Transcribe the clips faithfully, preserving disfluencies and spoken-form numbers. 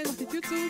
schnell, mach die Tür zu.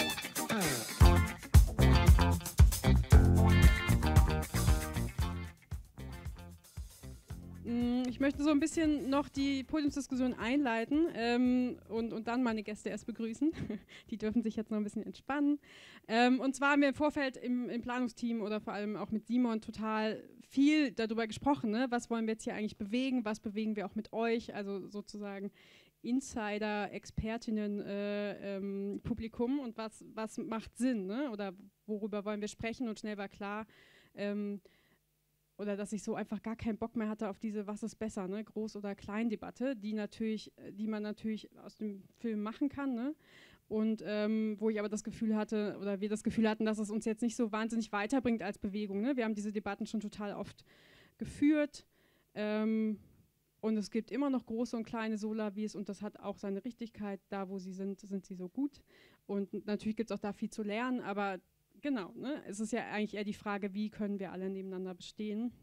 Ich möchte so ein bisschen noch die Podiumsdiskussion einleiten ähm, und, und dann meine Gäste erst begrüßen. Die dürfen sich jetzt noch ein bisschen entspannen. Ähm, und zwar haben wir im Vorfeld im, im Planungsteam oder vor allem auch mit Simon total viel darüber gesprochen, ne? Was wollen wir jetzt hier eigentlich bewegen, was bewegen wir auch mit euch, also sozusagen Insider, Expertinnen, äh, ähm, Publikum und was, was macht Sinn, ne? Oder worüber wollen wir sprechen, und schnell war klar, ähm, oder dass ich so einfach gar keinen Bock mehr hatte auf diese Was ist besser, ne, Groß- oder Klein-Debatte, die natürlich, die man natürlich aus dem Film machen kann, ne? Und ähm, wo ich aber das Gefühl hatte, oder wir das Gefühl hatten, dass es uns jetzt nicht so wahnsinnig weiterbringt als Bewegung, ne? Wir haben diese Debatten schon total oft geführt, ähm, und es gibt immer noch große und kleine Solavis, und das hat auch seine Richtigkeit. Da, wo sie sind, sind sie so gut, und natürlich gibt es auch da viel zu lernen, aber genau, ne? Es ist ja eigentlich eher die Frage, wie können wir alle nebeneinander bestehen.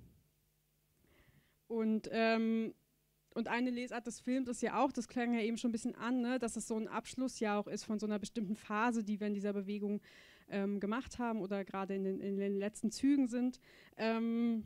Und, ähm, und eine Lesart des Films ist ja auch, das klang ja eben schon ein bisschen an, ne, dass es so ein Abschluss ja auch ist von so einer bestimmten Phase, die wir in dieser Bewegung ähm, gemacht haben oder gerade in den, in den letzten Zügen sind. Ähm,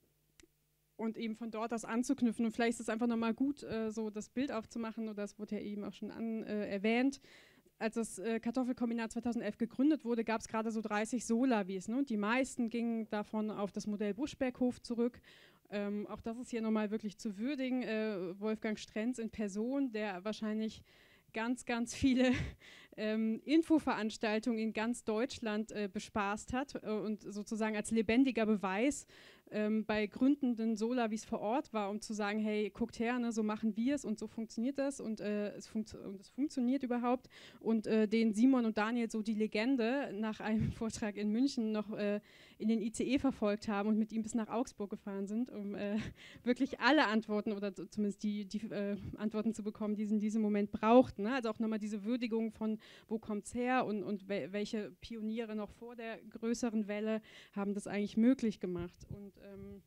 und eben von dort aus anzuknüpfen. Und vielleicht ist es einfach nochmal gut, äh, so das Bild aufzumachen, oder das wurde ja eben auch schon an, äh, erwähnt. Als das äh, Kartoffelkombinat zweitausendelf gegründet wurde, gab es gerade so dreißig Solavis, ne? Und die meisten gingen davon auf das Modell Buschberghof zurück. Ähm, auch das ist hier nochmal wirklich zu würdigen. Äh, Wolfgang Strenz in Person, der wahrscheinlich ganz, ganz viele ähm, Infoveranstaltungen in ganz Deutschland äh, bespaßt hat äh, und sozusagen als lebendiger Beweis ähm, bei gründenden Solavis vor Ort war, um zu sagen, hey, guckt her, ne, so machen wir es und so funktioniert das, und, äh, es, funkt und es funktioniert überhaupt, und äh, den Simon und Daniel so die Legende nach einem Vortrag in München noch äh, in den I C E verfolgt haben und mit ihm bis nach Augsburg gefahren sind, um äh, wirklich alle Antworten oder zumindest die, die äh, Antworten zu bekommen, die sie in diesem Moment brauchten. Ne? Also auch nochmal diese Würdigung von, wo kommt es her, und, und wel welche Pioniere noch vor der größeren Welle haben das eigentlich möglich gemacht. Und, ähm,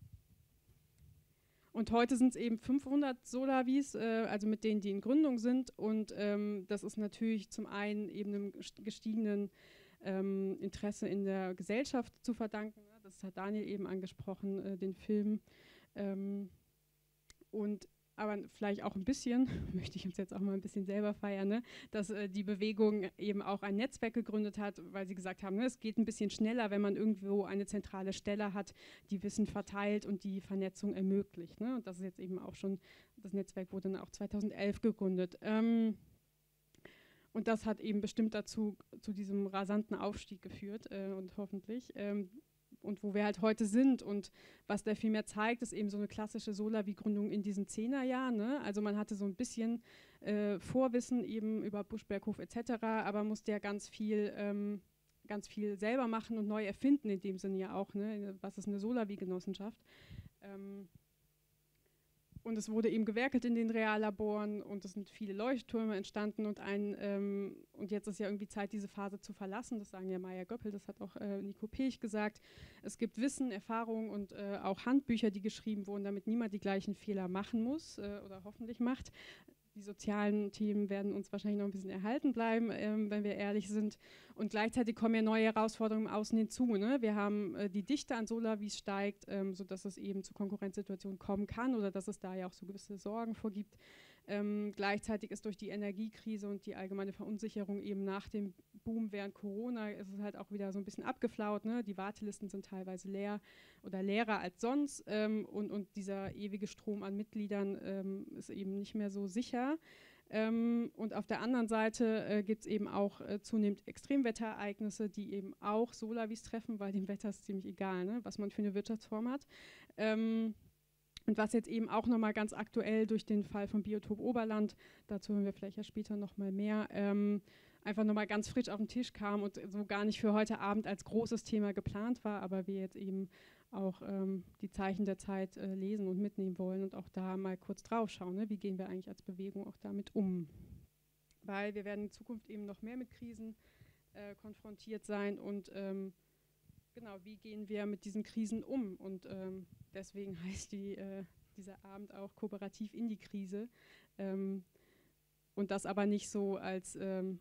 und heute sind es eben fünfhundert Solavis, äh, also mit denen, die in Gründung sind, und ähm, das ist natürlich zum einen eben einem gestiegenen ähm, Interesse in der Gesellschaft zu verdanken. Ne? Das hat Daniel eben angesprochen, äh, den Film. Ähm, und aber vielleicht auch ein bisschen, möchte ich uns jetzt auch mal ein bisschen selber feiern, ne, dass äh, die Bewegung eben auch ein Netzwerk gegründet hat, weil sie gesagt haben, ne, es geht ein bisschen schneller, wenn man irgendwo eine zentrale Stelle hat, die Wissen verteilt und die Vernetzung ermöglicht. Ne? Und das ist jetzt eben auch schon, das Netzwerk wurde dann auch zweitausendelf gegründet. Ähm, und das hat eben bestimmt dazu, zu diesem rasanten Aufstieg geführt äh, und hoffentlich. Ähm, und wo wir halt heute sind, und was der viel mehr zeigt, ist eben so eine klassische Solavi-Gründung in diesen Zehnerjahren. Ne? Also man hatte so ein bisschen äh, Vorwissen eben über Buschberghof et cetera, aber musste ja ganz viel, ähm, ganz viel selber machen und neu erfinden, in dem Sinne ja auch. Ne? Was ist eine Solavi-Genossenschaft? Ähm, Und es wurde eben gewerkelt in den Reallaboren, und es sind viele Leuchttürme entstanden, und ein ähm, und jetzt ist ja irgendwie Zeit, diese Phase zu verlassen. Das sagen ja Maya Göppel, das hat auch äh, Nico Pech gesagt. Es gibt Wissen, Erfahrung und äh, auch Handbücher, die geschrieben wurden, damit niemand die gleichen Fehler machen muss äh, oder hoffentlich macht. Die sozialen Themen werden uns wahrscheinlich noch ein bisschen erhalten bleiben, ähm, wenn wir ehrlich sind. Und gleichzeitig kommen ja neue Herausforderungen im Außen hinzu. Ne? Wir haben äh, die Dichte an Solavis steigt, ähm, sodass es eben zu Konkurrenzsituationen kommen kann, oder dass es da ja auch so gewisse Sorgen vorgibt. Ähm, gleichzeitig ist durch die Energiekrise und die allgemeine Verunsicherung eben nach dem Boom während Corona ist es halt auch wieder so ein bisschen abgeflaut. Ne? Die Wartelisten sind teilweise leer oder leerer als sonst, ähm, und, und dieser ewige Strom an Mitgliedern ähm, ist eben nicht mehr so sicher. Ähm, und auf der anderen Seite äh, gibt es eben auch äh, zunehmend Extremwetterereignisse, die eben auch Solavis treffen, weil dem Wetter ist ziemlich egal, ne? Was man für eine Wirtschaftsform hat. Ähm, Und was jetzt eben auch nochmal ganz aktuell durch den Fall von Biotop Oberland, dazu hören wir vielleicht ja später nochmal mehr, ähm, einfach nochmal ganz frisch auf den Tisch kam und so gar nicht für heute Abend als großes Thema geplant war, aber wir jetzt eben auch ähm, die Zeichen der Zeit äh, lesen und mitnehmen wollen und auch da mal kurz drauf schauen, ne? Wie gehen wir eigentlich als Bewegung auch damit um. Weil wir werden in Zukunft eben noch mehr mit Krisen äh, konfrontiert sein, und ähm, genau, wie gehen wir mit diesen Krisen um? Und ähm, deswegen heißt die, äh, dieser Abend auch kooperativ in die Krise. Ähm, und das aber nicht so als, ähm,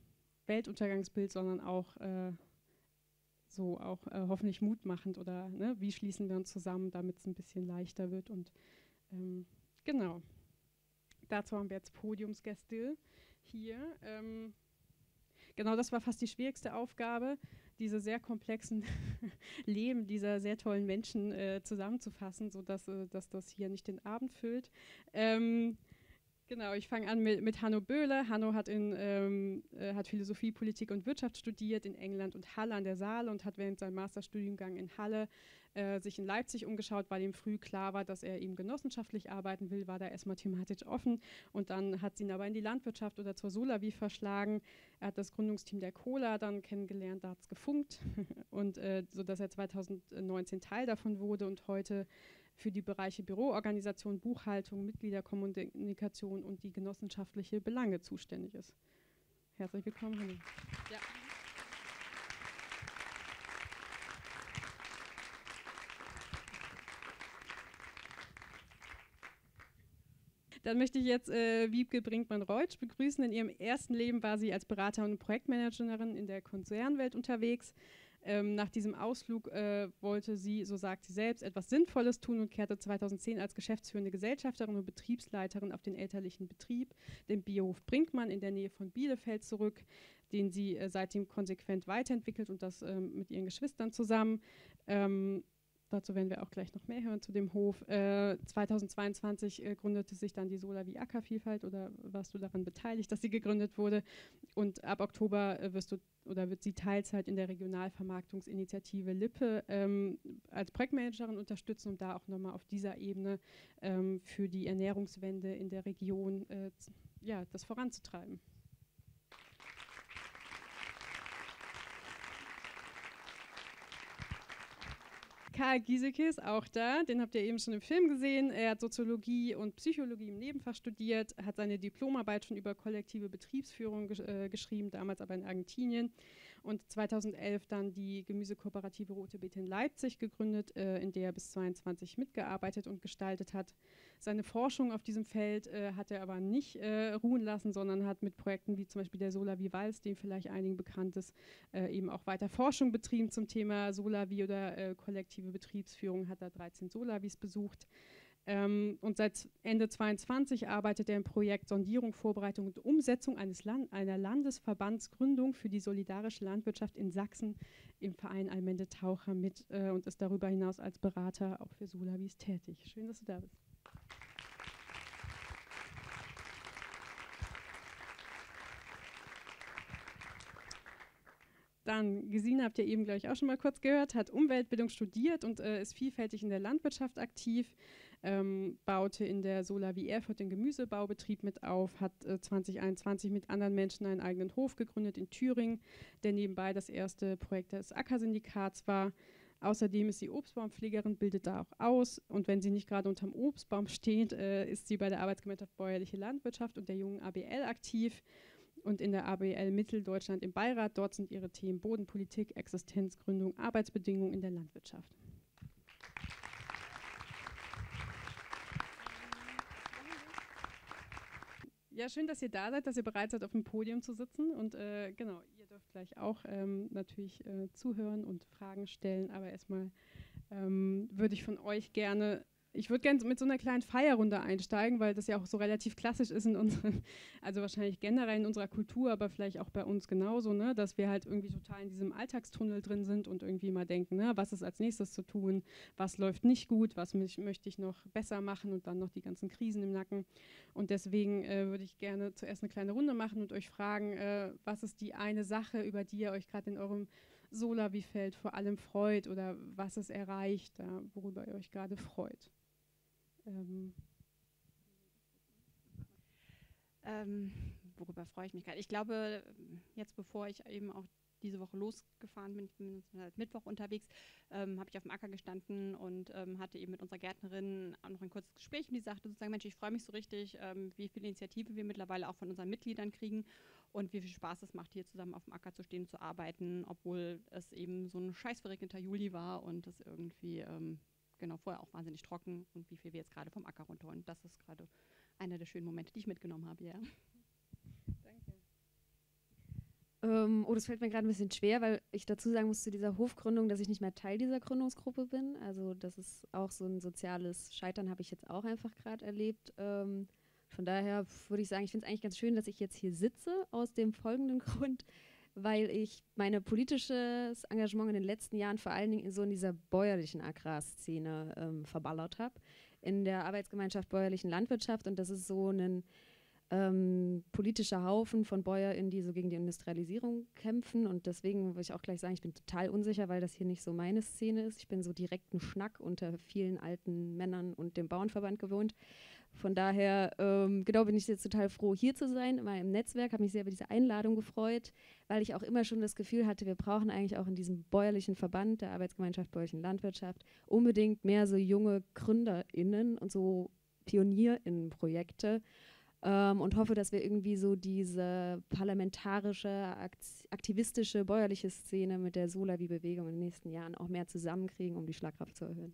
Weltuntergangsbild, sondern auch äh, so auch äh, hoffentlich mutmachend oder ne, wie schließen wir uns zusammen, damit es ein bisschen leichter wird. Und ähm, genau, dazu haben wir jetzt Podiumsgäste hier. Ähm, genau, das war fast die schwierigste Aufgabe, diese sehr komplexen Leben dieser sehr tollen Menschen äh, zusammenzufassen, sodass äh, dass das hier nicht den Abend füllt. Ähm, Genau, ich fange an mit, mit Hanno Böhle. Hanno hat, in, ähm, äh, hat Philosophie, Politik und Wirtschaft studiert in England und Halle an der Saale und hat während seinem Masterstudiengang in Halle äh, sich in Leipzig umgeschaut, weil ihm früh klar war, dass er eben genossenschaftlich arbeiten will, war da erstmal thematisch offen und dann hat sie ihn aber in die Landwirtschaft oder zur Solavi verschlagen. Er hat das Gründungsteam der Cola dann kennengelernt, da hat es gefunkt und äh, sodass er zweitausendneunzehn Teil davon wurde und heute für die Bereiche Büroorganisation, Buchhaltung, Mitgliederkommunikation und die genossenschaftliche Belange zuständig ist. Herzlich willkommen, Hanno. Ja. Dann möchte ich jetzt äh, Wiebke Brinkmann-Reutsch begrüßen. In ihrem ersten Leben war sie als Beraterin und Projektmanagerin in der Konzernwelt unterwegs. Ähm, nach diesem Ausflug äh, wollte sie, so sagt sie selbst, etwas Sinnvolles tun und kehrte zweitausendzehn als geschäftsführende Gesellschafterin und Betriebsleiterin auf den elterlichen Betrieb, den Biohof Brinkmann in der Nähe von Bielefeld zurück, den sie äh, seitdem konsequent weiterentwickelt und das ähm, mit ihren Geschwistern zusammen. Ähm, Dazu werden wir auch gleich noch mehr hören zu dem Hof. Äh, zweitausendzweiundzwanzig äh, gründete sich dann die Solavi Ackervielfalt oder warst du daran beteiligt, dass sie gegründet wurde? Und ab Oktober äh, wirst du oder wird sie Teilzeit in der Regionalvermarktungsinitiative Lippe ähm, als Projektmanagerin unterstützen, um da auch nochmal auf dieser Ebene ähm, für die Ernährungswende in der Region äh, ja, das voranzutreiben. Karl Giesecke ist auch da, den habt ihr eben schon im Film gesehen. Er hat Soziologie und Psychologie im Nebenfach studiert, hat seine Diplomarbeit schon über kollektive Betriebsführung gesch äh, geschrieben, damals aber in Argentinien. Und zweitausendelf dann die Gemüsekooperative Rote Beete in Leipzig gegründet, äh, in der er bis zweiundzwanzig mitgearbeitet und gestaltet hat. Seine Forschung auf diesem Feld äh, hat er aber nicht äh, ruhen lassen, sondern hat mit Projekten wie zum Beispiel der Solavi Vals, dem vielleicht einigen bekannt ist, äh, eben auch weiter Forschung betrieben zum Thema Solavi oder äh, kollektive Betriebsführung, hat er dreizehn Solavis besucht. Ähm, und seit Ende zweiundzwanzig arbeitet er im Projekt Sondierung, Vorbereitung und Umsetzung eines Land einer Landesverbandsgründung für die solidarische Landwirtschaft in Sachsen im Verein Allmende Taucher mit äh, und ist darüber hinaus als Berater auch für Solavis tätig. Schön, dass du da bist. Dann, Gesine habt ihr eben, glaube ich, auch schon mal kurz gehört, hat Umweltbildung studiert und äh, ist vielfältig in der Landwirtschaft aktiv, ähm, baute in der Solavi Erfurt den Gemüsebaubetrieb mit auf, hat äh, zweitausendeinundzwanzig mit anderen Menschen einen eigenen Hof gegründet in Thüringen, der nebenbei das erste Projekt des Ackersyndikats war. Außerdem ist sie Obstbaumpflegerin, bildet da auch aus und wenn sie nicht gerade unterm Obstbaum steht, äh, ist sie bei der Arbeitsgemeinschaft Bäuerliche Landwirtschaft und der jungen A B L aktiv. Und in der A B L Mitteldeutschland im Beirat. Dort sind ihre Themen Bodenpolitik, Existenzgründung, Arbeitsbedingungen in der Landwirtschaft. Ja, schön, dass ihr da seid, dass ihr bereit seid, auf dem Podium zu sitzen. Und äh, genau, ihr dürft gleich auch ähm, natürlich äh, zuhören und Fragen stellen. Aber erstmal ähm, würde ich von euch gerne Ich würde gerne mit so einer kleinen Feierrunde einsteigen, weil das ja auch so relativ klassisch ist in unseren, also wahrscheinlich generell in unserer Kultur, aber vielleicht auch bei uns genauso, ne, dass wir halt irgendwie total in diesem Alltagstunnel drin sind und irgendwie mal denken, ne, was ist als nächstes zu tun, was läuft nicht gut, was mich, möchte ich noch besser machen und dann noch die ganzen Krisen im Nacken. Und deswegen äh, würde ich gerne zuerst eine kleine Runde machen und euch fragen, äh, was ist die eine Sache, über die ihr euch gerade in eurem Solavi-Feld vor allem freut oder was es erreicht, da, worüber ihr euch gerade freut. Ähm. Ähm, worüber freue ich mich gerade? Ich glaube, jetzt bevor ich eben auch diese Woche losgefahren bin, ich bin seit Mittwoch unterwegs, ähm, habe ich auf dem Acker gestanden und ähm, hatte eben mit unserer Gärtnerin auch noch ein kurzes Gespräch und die sagte sozusagen, Mensch, ich freue mich so richtig, ähm, wie viel Initiative wir mittlerweile auch von unseren Mitgliedern kriegen und wie viel Spaß es macht, hier zusammen auf dem Acker zu stehen, zu arbeiten, obwohl es eben so ein scheiß verregneter Juli war und es irgendwie ähm, genau, vorher auch wahnsinnig trocken und wie viel wir jetzt gerade vom Acker runterholen. Das ist gerade einer der schönen Momente, die ich mitgenommen habe, ja. Danke. Ähm, oh, das fällt mir gerade ein bisschen schwer, weil ich dazu sagen muss zu dieser Hofgründung, dass ich nicht mehr Teil dieser Gründungsgruppe bin. Also das ist auch so ein soziales Scheitern, habe ich jetzt auch einfach gerade erlebt. Ähm, von daher würde ich sagen, ich finde es eigentlich ganz schön, dass ich jetzt hier sitze, aus dem folgenden Grund, weil ich mein politisches Engagement in den letzten Jahren vor allen Dingen in so in dieser bäuerlichen Agrarszene ähm, verballert habe. In der Arbeitsgemeinschaft bäuerlichen Landwirtschaft, und das ist so ein ähm, politischer Haufen von BäuerInnen, die so gegen die Industrialisierung kämpfen, und deswegen will ich auch gleich sagen, ich bin total unsicher, weil das hier nicht so meine Szene ist. Ich bin so direkt ein Schnack unter vielen alten Männern und dem Bauernverband gewohnt. Von daher, ähm, genau, bin ich jetzt total froh, hier zu sein, immer im Netzwerk, habe mich sehr über diese Einladung gefreut, weil ich auch immer schon das Gefühl hatte, wir brauchen eigentlich auch in diesem bäuerlichen Verband der Arbeitsgemeinschaft bäuerlichen Landwirtschaft unbedingt mehr so junge GründerInnen und so PionierInnen-Projekte, ähm, und hoffe, dass wir irgendwie so diese parlamentarische, akt- aktivistische, bäuerliche Szene mit der Solawi-Bewegung in den nächsten Jahren auch mehr zusammenkriegen, um die Schlagkraft zu erhöhen.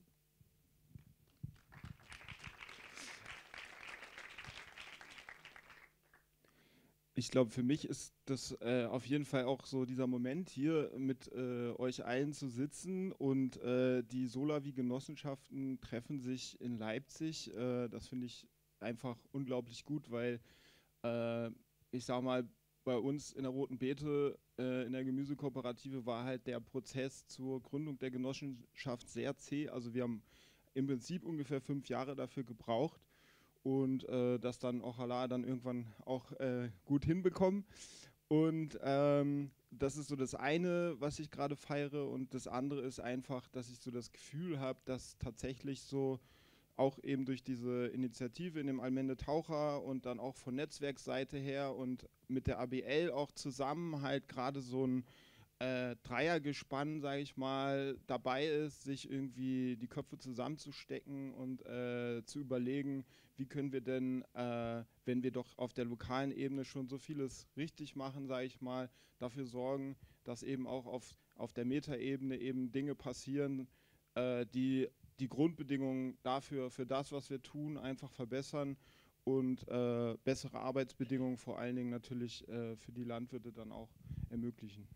Ich glaube, für mich ist das äh, auf jeden Fall auch so dieser Moment, hier mit äh, euch allen zu sitzen, und äh, die Solawi-Genossenschaften treffen sich in Leipzig. Äh, das finde ich einfach unglaublich gut, weil äh, ich sag mal, bei uns in der Roten Beete, äh, in der Gemüsekooperative, war halt der Prozess zur Gründung der Genossenschaft sehr zäh. Also wir haben im Prinzip ungefähr fünf Jahre dafür gebraucht. Und äh, das dann auch Allah dann irgendwann auch äh, gut hinbekommen. Und ähm, das ist so das eine, was ich gerade feiere. Und das andere ist einfach, dass ich so das Gefühl habe, dass tatsächlich so auch eben durch diese Initiative in dem Allmende Taucher und dann auch von Netzwerksseite her und mit der A B L auch zusammen halt gerade so ein äh, Dreiergespann, sage ich mal, dabei ist, sich irgendwie die Köpfe zusammenzustecken und äh, zu überlegen, wie können wir denn, äh, wenn wir doch auf der lokalen Ebene schon so vieles richtig machen, sage ich mal, dafür sorgen, dass eben auch auf, auf der Metaebene eben Dinge passieren, äh, die die Grundbedingungen dafür, für das, was wir tun, einfach verbessern und äh, bessere Arbeitsbedingungen vor allen Dingen natürlich äh, für die Landwirte dann auch ermöglichen.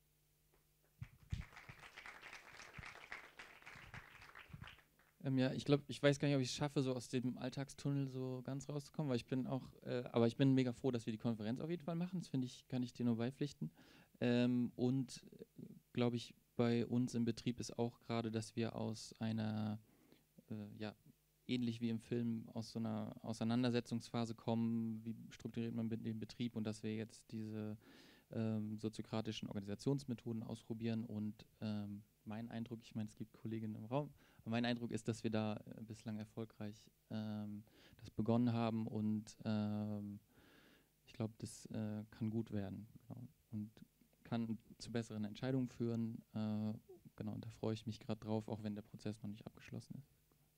Ähm, ja, ich glaube, ich weiß gar nicht, ob ich es schaffe, so aus dem Alltagstunnel so ganz rauszukommen, weil ich bin auch, äh, aber ich bin mega froh, dass wir die Konferenz auf jeden Fall machen. Das finde ich, kann ich dir nur beipflichten. Ähm, und glaube ich, bei uns im Betrieb ist auch gerade, dass wir aus einer, äh, ja, ähnlich wie im Film, aus so einer Auseinandersetzungsphase kommen, wie strukturiert man den Betrieb, und dass wir jetzt diese ähm, soziokratischen Organisationsmethoden ausprobieren. Und ähm, mein Eindruck, ich meine, es gibt Kolleginnen im Raum, aber mein Eindruck ist, dass wir da äh, bislang erfolgreich ähm, das begonnen haben, und ähm, ich glaube, das äh, kann gut werden, genau, und kann zu besseren Entscheidungen führen. Äh, genau, und da freue ich mich gerade drauf, auch wenn der Prozess noch nicht abgeschlossen ist.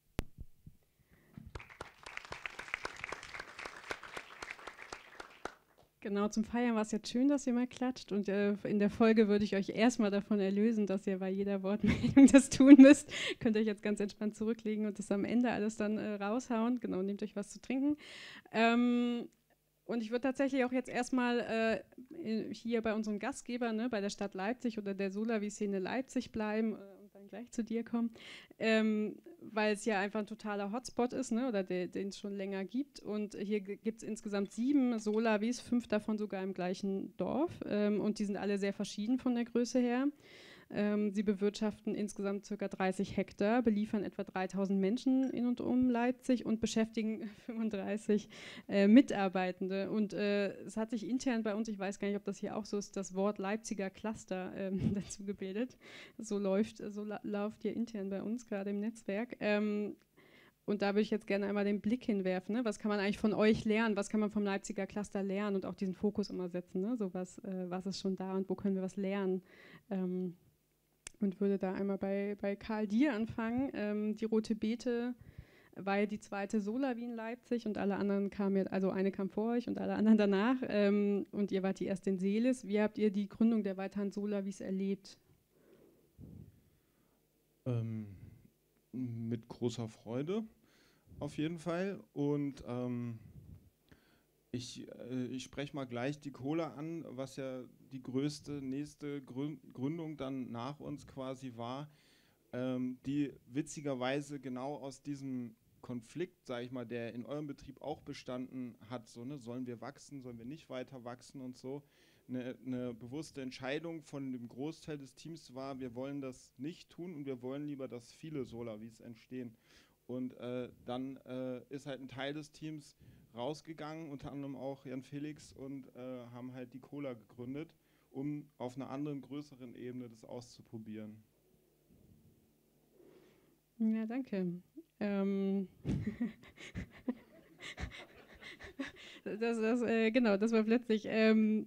Genau, zum Feiern war es jetzt schön, dass ihr mal klatscht, und äh, in der Folge würde ich euch erstmal davon erlösen, dass ihr bei jeder Wortmeldung das tun müsst. Könnt ihr euch jetzt ganz entspannt zurücklegen und das am Ende alles dann äh, raushauen. Genau, nehmt euch was zu trinken. Ähm, und ich würde tatsächlich auch jetzt erstmal äh, hier bei unserem Gastgeber, ne, bei der Stadt Leipzig oder der Solawi-Szene Leipzig bleiben äh, und dann gleich zu dir kommen, ähm, weil es ja einfach ein totaler Hotspot ist, ne, oder de, den es schon länger gibt. Und hier gibt es insgesamt sieben Solawis, fünf davon sogar im gleichen Dorf. Ähm, und die sind alle sehr verschieden von der Größe her. Ähm, sie bewirtschaften insgesamt ca. dreißig Hektar, beliefern etwa dreitausend Menschen in und um Leipzig und beschäftigen fünfunddreißig äh, Mitarbeitende. Und äh, es hat sich intern bei uns, ich weiß gar nicht, ob das hier auch so ist, das Wort Leipziger Cluster ähm, dazu gebildet. So läuft, so la läuft hier intern bei uns, gerade im Netzwerk. Ähm, und da würde ich jetzt gerne einmal den Blick hinwerfen. Ne? Was kann man eigentlich von euch lernen? Was kann man vom Leipziger Cluster lernen und auch diesen Fokus immer setzen? Ne? So was, äh, was ist schon da und wo können wir was lernen? Ähm, Und würde da einmal bei, bei Karl Dier anfangen. Ähm, die Rote Beete war ja die zweite Solawi in Leipzig, und alle anderen kamen jetzt, also eine kam vor euch und alle anderen danach. Ähm, und ihr wart die erste in Seelis. Wie habt ihr die Gründung der weiteren Solawis erlebt? Ähm, mit großer Freude auf jeden Fall. Und ähm, Ich, äh, ich spreche mal gleich die Cola an, was ja die größte nächste Grün- Gründung dann nach uns quasi war, ähm, die witzigerweise genau aus diesem Konflikt, sage ich mal, der in eurem Betrieb auch bestanden hat, so, ne, sollen wir wachsen, sollen wir nicht weiter wachsen und so, eine, eine bewusste Entscheidung von dem Großteil des Teams war, wir wollen das nicht tun und wir wollen lieber, dass viele Solavis entstehen. Und äh, dann äh, ist halt ein Teil des Teams rausgegangen, unter anderem auch Jan Felix, und äh, haben halt die Cola gegründet, um auf einer anderen, größeren Ebene das auszuprobieren. Ja, danke. Ähm das, das, äh, genau, das war plötzlich. Ähm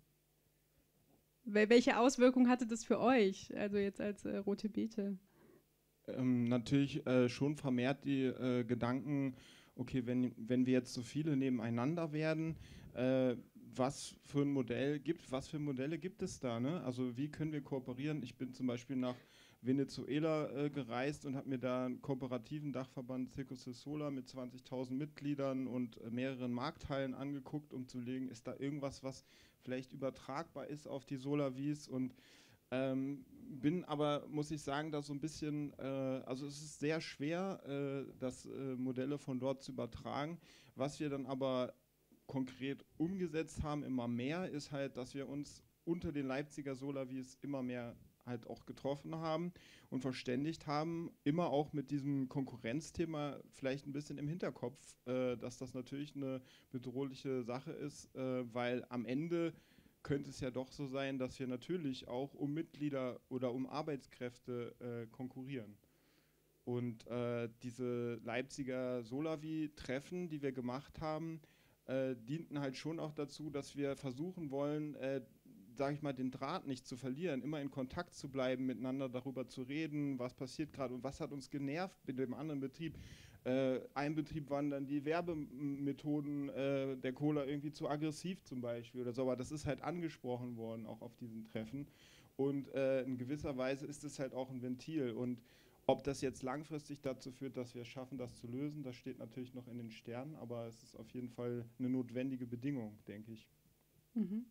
wel- welche Auswirkungen hatte das für euch, also jetzt als äh, Rote Beete? Ähm, natürlich äh, schon vermehrt die äh, Gedanken, okay, wenn, wenn wir jetzt so viele nebeneinander werden, äh, was für ein Modell gibt, was für Modelle gibt es da, ne? Also wie können wir kooperieren? Ich bin zum Beispiel nach Venezuela äh, gereist und habe mir da einen kooperativen Dachverband Circus del Solar mit zwanzigtausend Mitgliedern und äh, mehreren Marktteilen angeguckt, um zu legen, ist da irgendwas, was vielleicht übertragbar ist auf die Solavis, und ähm, bin aber, muss ich sagen, da so ein bisschen, äh, also es ist sehr schwer, äh, das äh, Modelle von dort zu übertragen. Was wir dann aber konkret umgesetzt haben, immer mehr, ist halt, dass wir uns unter den Leipziger Solavis immer mehr halt auch getroffen haben und verständigt haben, immer auch mit diesem Konkurrenzthema vielleicht ein bisschen im Hinterkopf, äh, dass das natürlich eine bedrohliche Sache ist, äh, weil am Ende könnte es ja doch so sein, dass wir natürlich auch um Mitglieder oder um Arbeitskräfte äh, konkurrieren. Und äh, diese Leipziger Solavi-Treffen, die wir gemacht haben, äh, dienten halt schon auch dazu, dass wir versuchen wollen, äh, sage ich mal, den Draht nicht zu verlieren, immer in Kontakt zu bleiben, miteinander darüber zu reden, was passiert gerade und was hat uns genervt mit dem anderen Betrieb. Äh, ein Betrieb waren dann die Werbemethoden äh, der Cola irgendwie zu aggressiv zum Beispiel oder so, aber das ist halt angesprochen worden, auch auf diesen Treffen. Und äh, in gewisser Weise ist es halt auch ein Ventil. Und ob das jetzt langfristig dazu führt, dass wir es schaffen, das zu lösen, das steht natürlich noch in den Sternen, aber es ist auf jeden Fall eine notwendige Bedingung, denke ich. Mhm.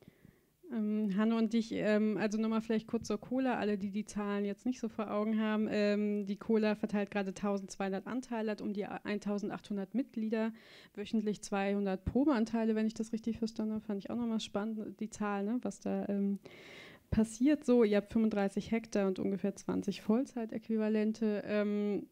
Ähm, Hanno und dich, ähm, also nochmal vielleicht kurz zur Cola, alle, die die Zahlen jetzt nicht so vor Augen haben. Ähm, die Cola verteilt gerade eintausendzweihundert Anteile, hat um die eintausendachthundert Mitglieder, wöchentlich zweihundert Probeanteile, wenn ich das richtig verstanden habe. Fand ich auch nochmal spannend, die Zahl, ne, was da ähm, passiert. So, ihr habt fünfunddreißig Hektar und ungefähr zwanzig Vollzeitäquivalente. Ähm,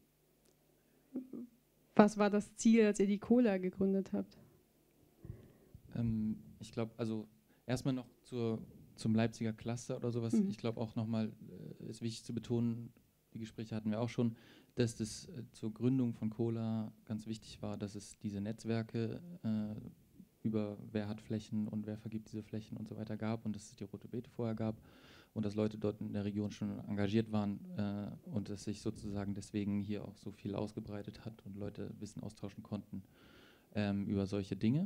was war das Ziel, als ihr die Cola gegründet habt? Ähm, ich glaube, also erstmal noch zur, zum Leipziger Cluster oder sowas. Mhm. Ich glaube auch nochmal, äh, ist wichtig zu betonen, die Gespräche hatten wir auch schon, dass das äh, zur Gründung von Cola ganz wichtig war, dass es diese Netzwerke äh, über wer hat Flächen und wer vergibt diese Flächen und so weiter gab und dass es die Rote Beete vorher gab und dass Leute dort in der Region schon engagiert waren äh, und dass sich sozusagen deswegen hier auch so viel ausgebreitet hat und Leute Wissen austauschen konnten ähm, über solche Dinge.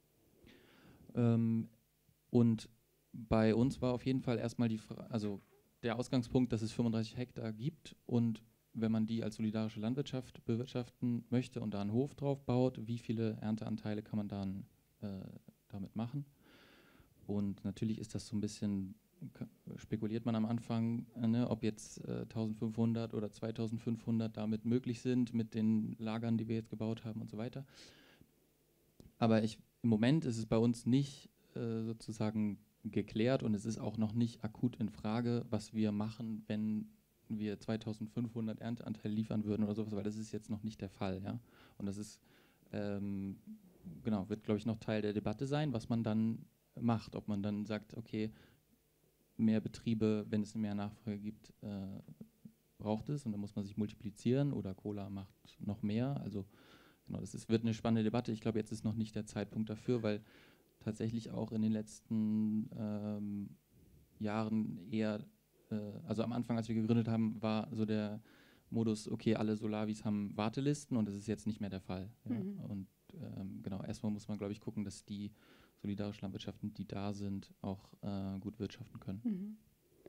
Ähm, und bei uns war auf jeden Fall erstmal die Fra- also der Ausgangspunkt, dass es fünfunddreißig Hektar gibt und wenn man die als solidarische Landwirtschaft bewirtschaften möchte und da einen Hof drauf baut, wie viele Ernteanteile kann man dann äh, damit machen? Und natürlich ist das so ein bisschen, k- spekuliert man am Anfang, äh, ne, ob jetzt äh, eintausendfünfhundert oder zweitausendfünfhundert damit möglich sind mit den Lagern, die wir jetzt gebaut haben und so weiter. Aber ich, im Moment ist es bei uns nicht äh, sozusagen geklärt und es ist auch noch nicht akut in Frage, was wir machen, wenn wir zweitausendfünfhundert Ernteanteile liefern würden oder sowas, weil das ist jetzt noch nicht der Fall, ja. Und das ist, ähm, genau, wird, glaube ich, noch Teil der Debatte sein, was man dann macht, ob man dann sagt, okay, mehr Betriebe, wenn es mehr Nachfrage gibt, äh, braucht es und dann muss man sich multiplizieren oder Cola macht noch mehr, also genau, das ist, wird eine spannende Debatte. Ich glaube, jetzt ist noch nicht der Zeitpunkt dafür, weil tatsächlich auch in den letzten ähm, Jahren eher, äh, also am Anfang, als wir gegründet haben, war so der Modus, okay, alle Solavis haben Wartelisten und das ist jetzt nicht mehr der Fall. Ja. Mhm. Und ähm, genau, erstmal muss man, glaube ich, gucken, dass die solidarischen Landwirtschaften, die da sind, auch äh, gut wirtschaften können. Mhm.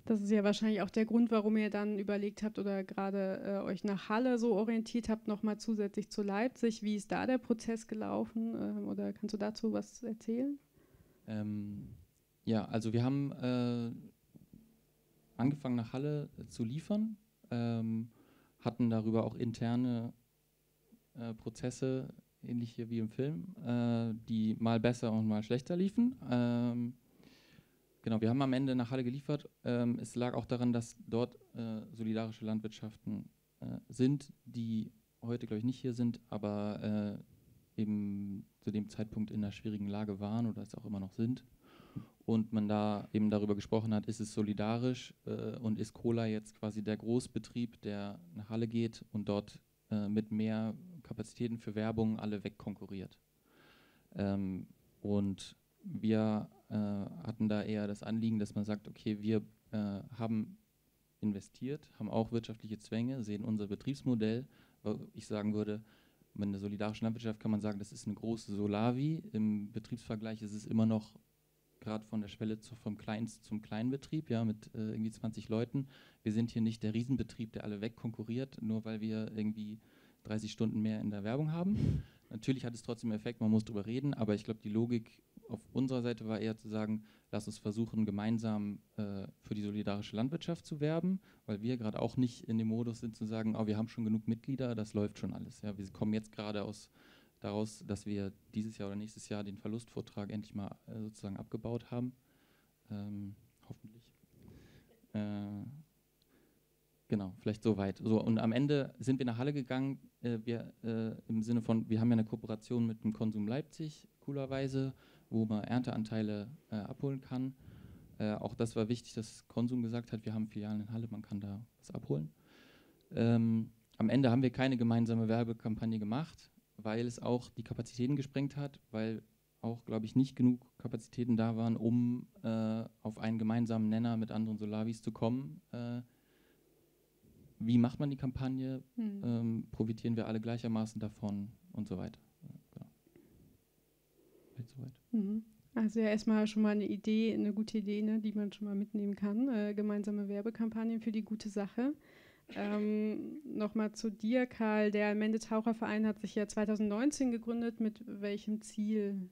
Das ist ja wahrscheinlich auch der Grund, warum ihr dann überlegt habt oder gerade äh, euch nach Halle so orientiert habt, nochmal zusätzlich zu Leipzig. Wie ist da der Prozess gelaufen? Ähm, oder kannst du dazu was erzählen? Ähm, ja, also wir haben äh, angefangen nach Halle äh, zu liefern, ähm, hatten darüber auch interne äh, Prozesse, ähnlich hier wie im Film, äh, die mal besser und mal schlechter liefen. Ähm, Genau, wir haben am Ende nach Halle geliefert. Ähm, es lag auch daran, dass dort äh, solidarische Landwirtschaften äh, sind, die heute, glaube ich, nicht hier sind, aber äh, eben zu dem Zeitpunkt in einer schwierigen Lage waren oder es auch immer noch sind. Und man da eben darüber gesprochen hat, ist es solidarisch äh, und ist Cola jetzt quasi der Großbetrieb, der nach Halle geht und dort äh, mit mehr Kapazitäten für Werbung alle wegkonkurriert. Ähm, und wir äh, hatten da eher das Anliegen, dass man sagt, okay, wir äh, haben investiert, haben auch wirtschaftliche Zwänge, sehen unser Betriebsmodell, wo ich sagen würde, mit einer solidarischen Landwirtschaft kann man sagen, das ist eine große Solavi. Im Betriebsvergleich ist es immer noch gerade von der Schwelle zu, vom Kleinst zum Kleinbetrieb, ja, mit äh, irgendwie zwanzig Leuten. Wir sind hier nicht der Riesenbetrieb, der alle wegkonkurriert, nur weil wir irgendwie dreißig Stunden mehr in der Werbung haben. Natürlich hat es trotzdem Effekt, man muss drüber reden, aber ich glaube, die Logik auf unserer Seite war eher zu sagen, lass uns versuchen, gemeinsam äh, für die solidarische Landwirtschaft zu werben, weil wir gerade auch nicht in dem Modus sind zu sagen, oh, wir haben schon genug Mitglieder, das läuft schon alles. Ja. Wir kommen jetzt gerade aus daraus, dass wir dieses Jahr oder nächstes Jahr den Verlustvortrag endlich mal äh, sozusagen abgebaut haben. Ähm, hoffentlich. Äh, Genau, vielleicht soweit. So, und am Ende sind wir nach Halle gegangen, äh, wir, äh, im Sinne von, wir haben ja eine Kooperation mit dem Konsum Leipzig, coolerweise, wo man Ernteanteile äh, abholen kann. Äh, auch das war wichtig, dass Konsum gesagt hat, wir haben Filialen in Halle, man kann da was abholen. Ähm, am Ende haben wir keine gemeinsame Werbekampagne gemacht, weil es auch die Kapazitäten gesprengt hat, weil auch, glaube ich, nicht genug Kapazitäten da waren, um äh, auf einen gemeinsamen Nenner mit anderen Solavis zu kommen. Äh, Wie macht man die Kampagne? Hm. Ähm, profitieren wir alle gleichermaßen davon und so weiter. Ja, genau. Vielleicht soweit. Mhm. Also ja, erstmal schon mal eine Idee, eine gute Idee, ne, die man schon mal mitnehmen kann. Äh, gemeinsame Werbekampagnen für die gute Sache. Ähm, Nochmal zu dir, Karl. Der Allmende Taucherverein hat sich ja zwanzig neunzehn gegründet. Mit welchem Ziel?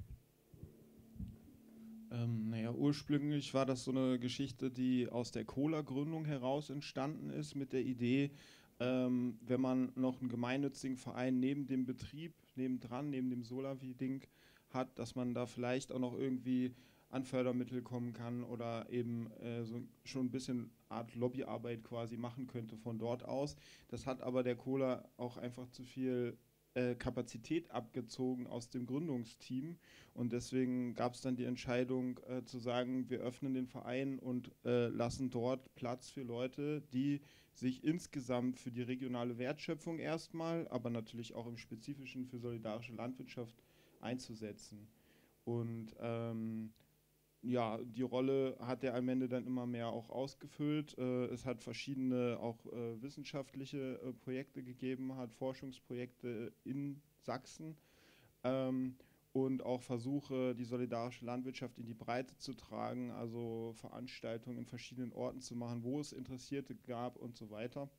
Ähm, naja, ursprünglich war das so eine Geschichte, die aus der Cola-Gründung heraus entstanden ist, mit der Idee, ähm, wenn man noch einen gemeinnützigen Verein neben dem Betrieb, nebendran, neben dem Solavi-Ding hat, dass man da vielleicht auch noch irgendwie an Fördermittel kommen kann oder eben äh, so schon ein bisschen Art Lobbyarbeit quasi machen könnte von dort aus. Das hat aber der Cola auch einfach zu viel Kapazität abgezogen aus dem Gründungsteam und deswegen gab es dann die Entscheidung äh, zu sagen, wir öffnen den Verein und äh, lassen dort Platz für Leute, die sich insgesamt für die regionale Wertschöpfung erstmal, aber natürlich auch im Spezifischen für solidarische Landwirtschaft einzusetzen. Und ähm, ja, die Rolle hat der Allmende dann immer mehr auch ausgefüllt. Äh, es hat verschiedene auch äh, wissenschaftliche äh, Projekte gegeben, hat Forschungsprojekte in Sachsen ähm, und auch Versuche, die solidarische Landwirtschaft in die Breite zu tragen, also Veranstaltungen in verschiedenen Orten zu machen, wo es Interessierte gab und so weiter.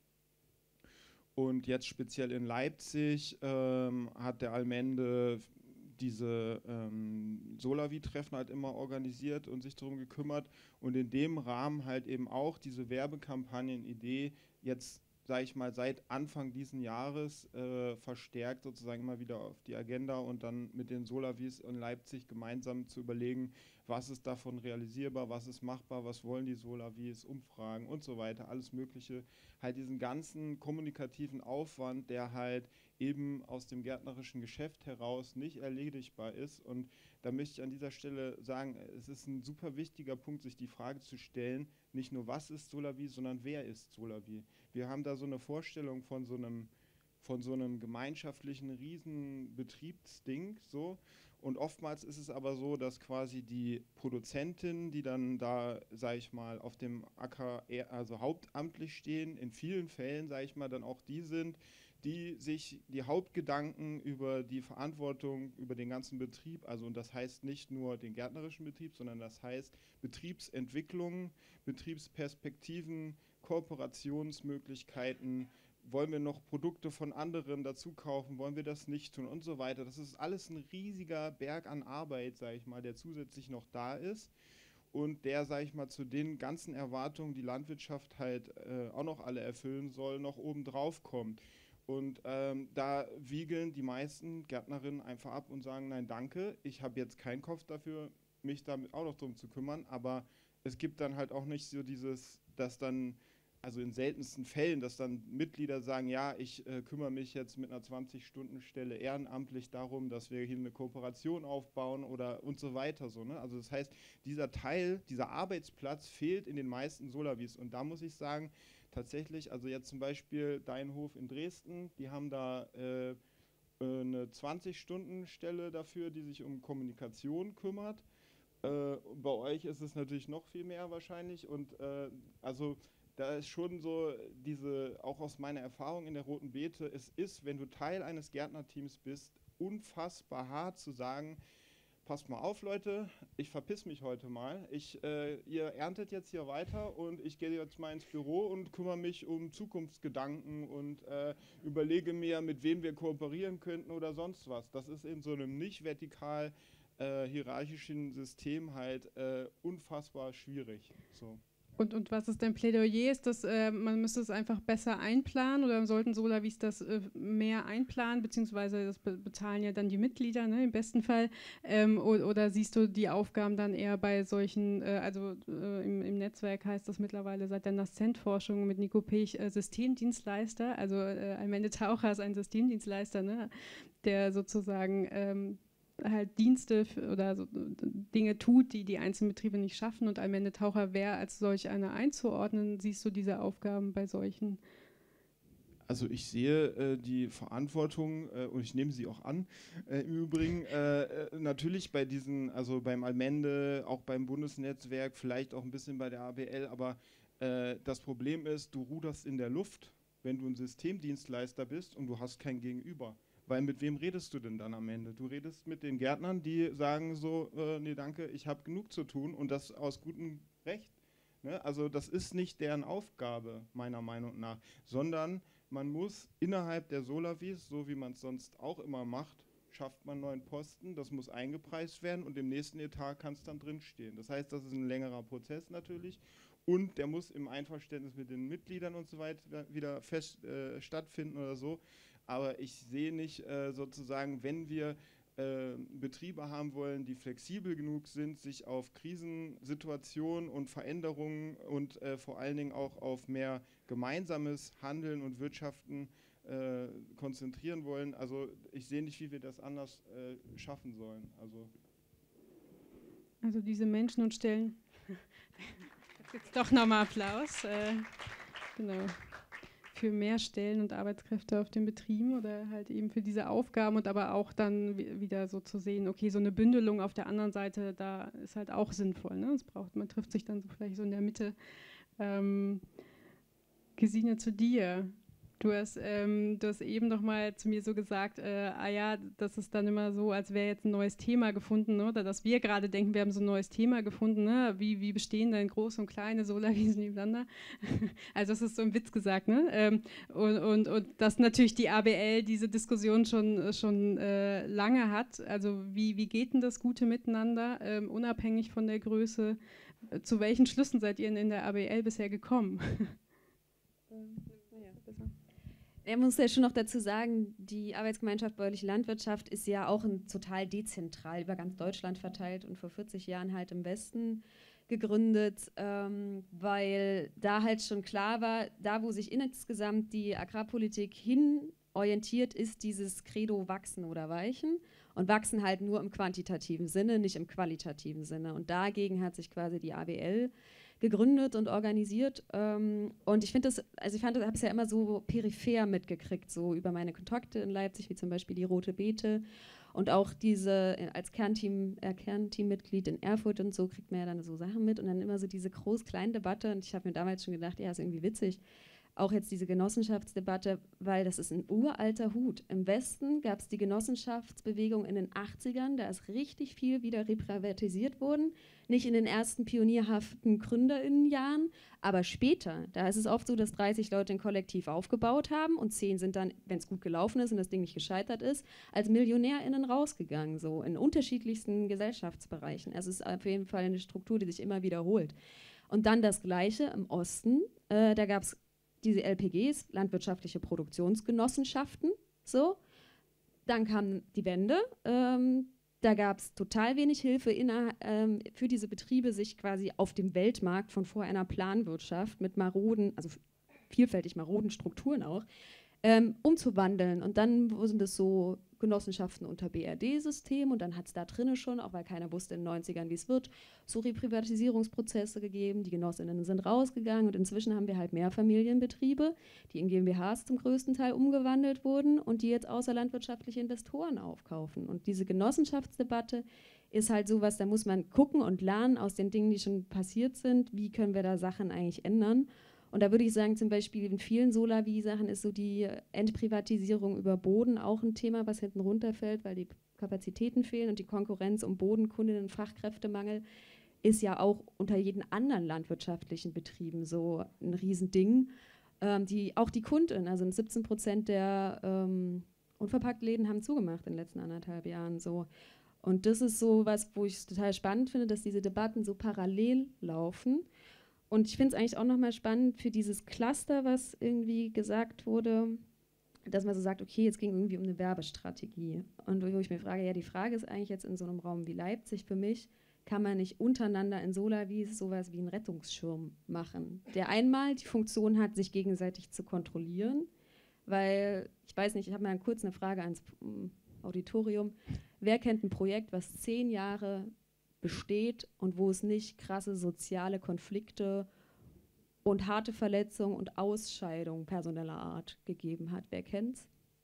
Und jetzt speziell in Leipzig ähm, hat der Allmende diese ähm, Solavi-Treffen halt immer organisiert und sich darum gekümmert und in dem Rahmen halt eben auch diese Werbekampagnen-Idee jetzt, sage ich mal, seit Anfang diesen Jahres äh, verstärkt sozusagen immer wieder auf die Agenda und dann mit den Solavis in Leipzig gemeinsam zu überlegen, was ist davon realisierbar, was ist machbar, was wollen die Solavis, Umfragen und so weiter, alles Mögliche. Halt diesen ganzen kommunikativen Aufwand, der halt eben aus dem gärtnerischen Geschäft heraus nicht erledigbar ist. Und da möchte ich an dieser Stelle sagen, es ist ein super wichtiger Punkt, sich die Frage zu stellen, nicht nur was ist Solavi, sondern wer ist Solavi. Wir haben da so eine Vorstellung von so einem, von so einem gemeinschaftlichen Riesenbetriebsding, so. Und oftmals ist es aber so, dass quasi die Produzentinnen, die dann da, sage ich mal, auf dem Acker eher, also hauptamtlich stehen, in vielen Fällen, sage ich mal, dann auch die sind, die sich die Hauptgedanken über die Verantwortung, über den ganzen Betrieb, also und das heißt nicht nur den gärtnerischen Betrieb, sondern das heißt Betriebsentwicklung, Betriebsperspektiven, Kooperationsmöglichkeiten, wollen wir noch Produkte von anderen dazu kaufen, wollen wir das nicht tun und so weiter. Das ist alles ein riesiger Berg an Arbeit, sage ich mal, der zusätzlich noch da ist und der, sage ich mal, zu den ganzen Erwartungen, die Landwirtschaft halt äh, auch noch alle erfüllen soll, noch oben drauf kommt. Und ähm, da wiegeln die meisten Gärtnerinnen einfach ab und sagen, nein, danke, ich habe jetzt keinen Kopf dafür, mich damit auch noch drum zu kümmern, aber es gibt dann halt auch nicht so dieses, dass dann, also in seltensten Fällen, dass dann Mitglieder sagen, ja, ich äh, kümmere mich jetzt mit einer zwanzig-Stunden-Stelle ehrenamtlich darum, dass wir hier eine Kooperation aufbauen oder und so weiter. So, ne? Also das heißt, dieser Teil, dieser Arbeitsplatz fehlt in den meisten Solavis und da muss ich sagen, tatsächlich, also jetzt zum Beispiel dein Hof in Dresden, die haben da äh, eine zwanzig-Stunden-Stelle dafür, die sich um Kommunikation kümmert. Äh, bei euch ist es natürlich noch viel mehr wahrscheinlich und äh, also da ist schon so diese, auch aus meiner Erfahrung in der Roten Beete, es ist, wenn du Teil eines Gärtnerteams bist, unfassbar hart zu sagen, passt mal auf, Leute, ich verpiss mich heute mal. Ich, äh, ihr erntet jetzt hier weiter und ich gehe jetzt mal ins Büro und kümmere mich um Zukunftsgedanken und äh, überlege mir, mit wem wir kooperieren könnten oder sonst was. Das ist in so einem nicht vertikal äh, hierarchischen System halt äh, unfassbar schwierig. So. Und, und was ist dein Plädoyer? Ist das, äh, man müsste es einfach besser einplanen oder sollten Solavis das äh, mehr einplanen, beziehungsweise das be bezahlen ja dann die Mitglieder, ne, im besten Fall. Ähm, oder, oder siehst du die Aufgaben dann eher bei solchen, äh, also äh, im, im Netzwerk heißt das mittlerweile seit der Nascent-Forschung mit Nico Pech äh, Systemdienstleister, also äh, Allmende Taucher ist ein Systemdienstleister, ne, der sozusagen ähm, halt Dienste oder so Dinge tut, die die einzelnen Betriebe nicht schaffen und Allmende Taucher wäre als solch einer einzuordnen. Siehst du diese Aufgaben bei solchen? Also ich sehe äh, die Verantwortung äh, und ich nehme sie auch an, äh, im Übrigen äh, äh, natürlich bei diesen, also beim Allmende, auch beim Bundesnetzwerk, vielleicht auch ein bisschen bei der A B L, aber äh, das Problem ist, du ruderst in der Luft, wenn du ein Systemdienstleister bist und du hast kein Gegenüber. Weil mit wem redest du denn dann am Ende? Du redest mit den Gärtnern, die sagen so, äh, nee danke, ich habe genug zu tun und das aus gutem Recht. Ne? Also das ist nicht deren Aufgabe, meiner Meinung nach, sondern man muss innerhalb der Solavis, so wie man es sonst auch immer macht, schafft man einen neuen Posten, das muss eingepreist werden und im nächsten Etat kann es dann drinstehen. Das heißt, das ist ein längerer Prozess natürlich und der muss im Einverständnis mit den Mitgliedern und so weiter wieder fest äh, stattfinden oder so. Aber ich sehe nicht äh, sozusagen, wenn wir äh, Betriebe haben wollen, die flexibel genug sind, sich auf Krisensituationen und Veränderungen und äh, vor allen Dingen auch auf mehr gemeinsames Handeln und Wirtschaften äh, konzentrieren wollen. Also ich sehe nicht, wie wir das anders äh, schaffen sollen. Also, also diese Menschen und Stellen. Jetzt gibt es doch nochmal Applaus. Äh, genau. Für mehr Stellen und Arbeitskräfte auf den Betrieben oder halt eben für diese Aufgaben und aber auch dann wieder so zu sehen, okay, so eine Bündelung auf der anderen Seite, da ist halt auch sinnvoll. Ne? Es braucht, man trifft sich dann so vielleicht so in der Mitte. Ähm, Gesine, zu dir. Du hast, ähm, du hast eben noch mal zu mir so gesagt, äh, ah ja, das ist dann immer so, als wäre jetzt ein neues Thema gefunden, ne? Oder dass wir gerade denken, wir haben so ein neues Thema gefunden, ne? Wie, wie bestehen denn große und kleine Solarwiesen nebeneinander? Also das ist so ein Witz gesagt, ne? Ähm, und, und, und dass natürlich die A B L diese Diskussion schon, schon äh, lange hat. Also wie, wie geht denn das gute Miteinander, ähm, unabhängig von der Größe? Äh, zu welchen Schlüssen seid ihr in, in der A B L bisher gekommen? ähm, naja, besser. Er muss ja schon noch dazu sagen, die Arbeitsgemeinschaft Bäuerliche Landwirtschaft ist ja auch ein, total dezentral über ganz Deutschland verteilt und vor vierzig Jahren halt im Westen gegründet, ähm, weil da halt schon klar war, da wo sich insgesamt die Agrarpolitik hin orientiert, ist dieses Credo wachsen oder weichen und wachsen halt nur im quantitativen Sinne, nicht im qualitativen Sinne. Und dagegen hat sich quasi die A B L gegründet und organisiert ähm, und ich finde das, also ich fand, ich habe es ja immer so peripher mitgekriegt, so über meine Kontakte in Leipzig, wie zum Beispiel die Rote Beete und auch diese äh, als Kernteam, äh, Kernteammitglied in Erfurt und so kriegt man ja dann so Sachen mit und dann immer so diese groß-kleine Debatte und ich habe mir damals schon gedacht, ja, ist irgendwie witzig, auch jetzt diese Genossenschaftsdebatte, weil das ist ein uralter Hut. Im Westen gab es die Genossenschaftsbewegung in den achtzigern, da ist richtig viel wieder reprivatisiert worden. Nicht in den ersten pionierhaften GründerInnenjahren, aber später. Da ist es oft so, dass dreißig Leute ein Kollektiv aufgebaut haben und zehn sind dann, wenn es gut gelaufen ist und das Ding nicht gescheitert ist, als MillionärInnen rausgegangen, so in unterschiedlichsten Gesellschaftsbereichen. Also es ist auf jeden Fall eine Struktur, die sich immer wiederholt. Und dann das Gleiche im Osten, äh, da gab es diese L P Gs, landwirtschaftliche Produktionsgenossenschaften, so. Dann kam die Wende, ähm, da gab es total wenig Hilfe inner, ähm, für diese Betriebe, sich quasi auf dem Weltmarkt von vor einer Planwirtschaft mit maroden, also vielfältig maroden Strukturen auch, ähm, umzuwandeln. Und dann sind es so Genossenschaften unter B R D-System und dann hat es da drinnen schon, auch weil keiner wusste in den neunzigern, wie es wird, so Reprivatisierungsprozesse gegeben. Die Genossinnen sind rausgegangen und inzwischen haben wir halt Mehrfamilienbetriebe, die in GmbHs zum größten Teil umgewandelt wurden und die jetzt außerlandwirtschaftliche Investoren aufkaufen. Und diese Genossenschaftsdebatte ist halt sowas, da muss man gucken und lernen aus den Dingen, die schon passiert sind, wie können wir da Sachen eigentlich ändern. Und da würde ich sagen, zum Beispiel in vielen Solavi-Sachen ist so die Entprivatisierung über Boden auch ein Thema, was hinten runterfällt, weil die Kapazitäten fehlen und die Konkurrenz um Bodenkundinnen und Fachkräftemangel ist ja auch unter jeden anderen landwirtschaftlichen Betrieben so ein Riesending. Ähm, die, auch die Kunden, also siebzehn Prozent der ähm, Unverpacktläden haben zugemacht in den letzten anderthalb Jahren. So. Und das ist so was, wo ich es total spannend finde, dass diese Debatten so parallel laufen. Und ich finde es eigentlich auch nochmal spannend für dieses Cluster, was irgendwie gesagt wurde, dass man so sagt, okay, jetzt ging irgendwie um eine Werbestrategie. Und wo ich mir frage, ja, die Frage ist eigentlich jetzt in so einem Raum wie Leipzig für mich, kann man nicht untereinander in Solavis sowas wie einen Rettungsschirm machen, der einmal die Funktion hat, sich gegenseitig zu kontrollieren, weil, ich weiß nicht, ich habe mal kurz eine Frage ans Auditorium, wer kennt ein Projekt, was zehn Jahre besteht und wo es nicht krasse soziale Konflikte und harte Verletzungen und Ausscheidungen personeller Art gegeben hat? Wer kennt's?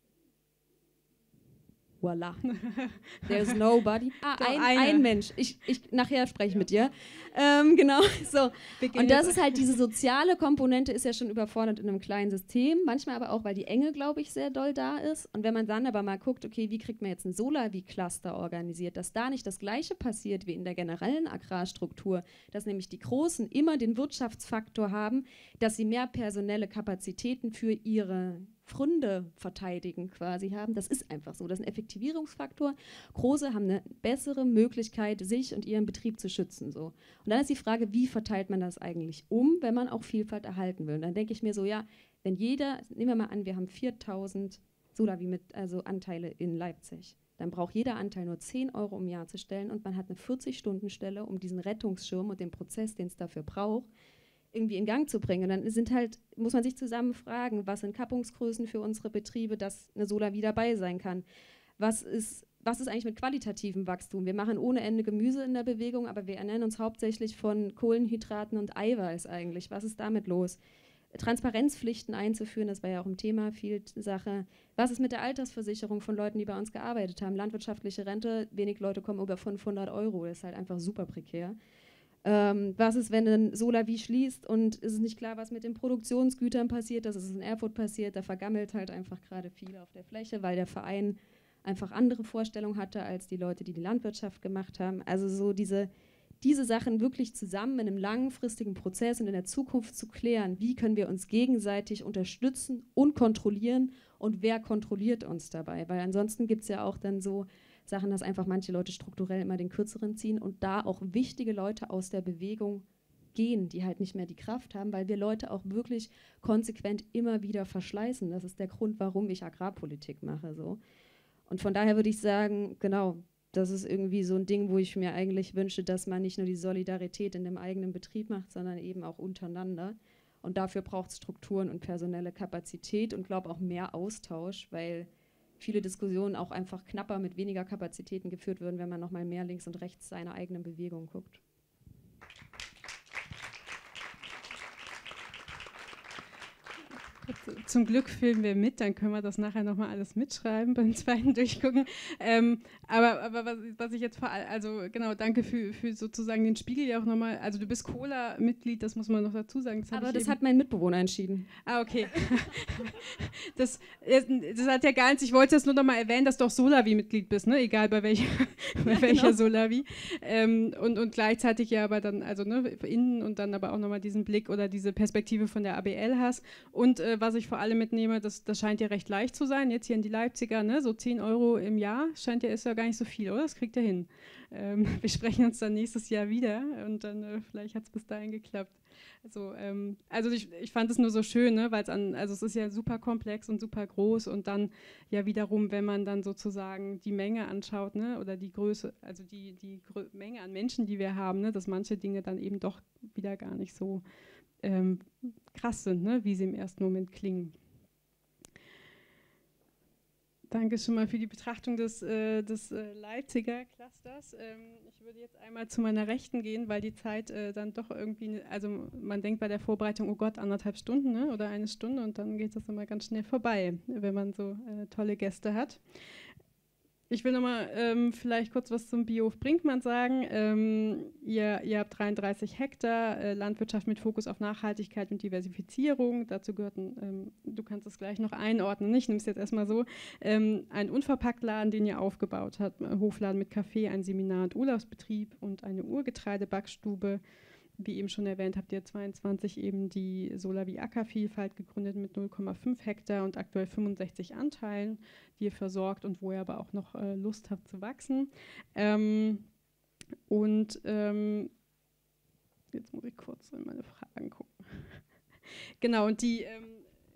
Voila. There's nobody. Ah, ein, ein Mensch. Ich, ich, nachher spreche ich ja mit dir. Ähm, genau. So. Und das ist halt, diese soziale Komponente ist ja schon überfordert in einem kleinen System. Manchmal aber auch, weil die Enge, glaube ich, sehr doll da ist. Und wenn man dann aber mal guckt, okay, wie kriegt man jetzt ein Solavi-Cluster organisiert, dass da nicht das Gleiche passiert wie in der generellen Agrarstruktur, dass nämlich die Großen immer den Wirtschaftsfaktor haben, dass sie mehr personelle Kapazitäten für ihre Pfründe verteidigen quasi haben. Das ist einfach so. Das ist ein Effektivierungsfaktor. Große haben eine bessere Möglichkeit, sich und ihren Betrieb zu schützen. So. Und dann ist die Frage, wie verteilt man das eigentlich um, wenn man auch Vielfalt erhalten will? Und dann denke ich mir so, ja, wenn jeder, nehmen wir mal an, wir haben viertausend Solavi mit, also Anteile in Leipzig, dann braucht jeder Anteil nur zehn Euro im Jahr zu stellen und man hat eine vierzig-Stunden-Stelle, um diesen Rettungsschirm und den Prozess, den es dafür braucht, irgendwie in Gang zu bringen. Und dann sind halt, muss man sich zusammen fragen, was sind Kappungsgrößen für unsere Betriebe, dass eine Solavi dabei sein kann. Was ist, was ist eigentlich mit qualitativem Wachstum? Wir machen ohne Ende Gemüse in der Bewegung, aber wir ernähren uns hauptsächlich von Kohlenhydraten und Eiweiß eigentlich. Was ist damit los? Transparenzpflichten einzuführen, das war ja auch ein Thema, viel Sache. Was ist mit der Altersversicherung von Leuten, die bei uns gearbeitet haben? Landwirtschaftliche Rente, wenig Leute kommen über fünfhundert Euro, das ist halt einfach super prekär. Ähm, was ist, wenn ein Solavi schließt und ist es nicht klar, was mit den Produktionsgütern passiert, dass es in Erfurt passiert, da vergammelt halt einfach gerade viel auf der Fläche, weil der Verein einfach andere Vorstellungen hatte als die Leute, die die Landwirtschaft gemacht haben. Also so diese, diese Sachen wirklich zusammen in einem langfristigen Prozess und in der Zukunft zu klären, wie können wir uns gegenseitig unterstützen und kontrollieren und wer kontrolliert uns dabei, weil ansonsten gibt es ja auch dann so Sachen, dass einfach manche Leute strukturell immer den Kürzeren ziehen und da auch wichtige Leute aus der Bewegung gehen, die halt nicht mehr die Kraft haben, weil wir Leute auch wirklich konsequent immer wieder verschleißen. Das ist der Grund, warum ich Agrarpolitik mache. So. Und von daher würde ich sagen, genau, das ist irgendwie so ein Ding, wo ich mir eigentlich wünsche, dass man nicht nur die Solidarität in dem eigenen Betrieb macht, sondern eben auch untereinander. Und dafür braucht es Strukturen und personelle Kapazität und glaube auch mehr Austausch, weil viele Diskussionen auch einfach knapper mit weniger Kapazitäten geführt würden, wenn man noch mal mehr links und rechts seiner eigenen Bewegung guckt. Zum Glück filmen wir mit, dann können wir das nachher nochmal alles mitschreiben beim zweiten Durchgucken. Ähm, aber aber was, was ich jetzt vor allem, also genau, danke für, für sozusagen den Spiegel ja auch nochmal. Also du bist Cola-Mitglied, das muss man noch dazu sagen. Das aber das hat mein Mitbewohner entschieden. Ah, okay. das, das hat ja gar nichts, ich wollte das nur nochmal erwähnen, dass du auch Solavi-Mitglied bist, ne? Egal bei welcher, bei ja, welcher genau. Solavi. Ähm, und, und gleichzeitig ja aber dann, also ne, innen und dann aber auch nochmal diesen Blick oder diese Perspektive von der A B L hast. Und äh, was ich vor allem mitnehme, das, das scheint ja recht leicht zu sein, jetzt hier in die Leipziger, ne? So zehn Euro im Jahr, scheint ja, ist ja gar nicht so viel, oder? Das kriegt ihr hin. Ähm, wir sprechen uns dann nächstes Jahr wieder und dann äh, vielleicht hat es bis dahin geklappt. Also, ähm, also ich, ich fand es nur so schön, ne, weil es an, also es ist ja super komplex und super groß und dann ja wiederum, wenn man dann sozusagen die Menge anschaut, ne, oder die Größe, also die, die Grö- Menge an Menschen, die wir haben, ne, dass manche Dinge dann eben doch wieder gar nicht so ähm, krass sind, ne, wie sie im ersten Moment klingen. Danke schon mal für die Betrachtung des, äh, des äh, Leipziger Clusters. Ähm, ich würde jetzt einmal zu meiner Rechten gehen, weil die Zeit äh, dann doch irgendwie, also man denkt bei der Vorbereitung, oh Gott, anderthalb Stunden, ne, oder eine Stunde und dann geht das immer ganz schnell vorbei, wenn man so äh, tolle Gäste hat. Ich will nochmal ähm, vielleicht kurz was zum Biohof Brinkmann sagen. Ähm, ihr, ihr habt dreiunddreißig Hektar, äh, Landwirtschaft mit Fokus auf Nachhaltigkeit und Diversifizierung. Dazu gehörten, ähm, du kannst es gleich noch einordnen, ich nehme es jetzt erstmal so, ähm, ein Unverpacktladen, den ihr aufgebaut habt, Hofladen mit Café, ein Seminar- und Urlaubsbetrieb und eine Urgetreidebackstube. Wie eben schon erwähnt, habt ihr zweiundzwanzig eben die Solavi Ackervielfalt gegründet mit null Komma fünf Hektar und aktuell fünfundsechzig Anteilen, die ihr versorgt und wo ihr aber auch noch äh, Lust habt zu wachsen. Ähm, und ähm, jetzt muss ich kurz in meine Fragen gucken. Genau, und die, ähm,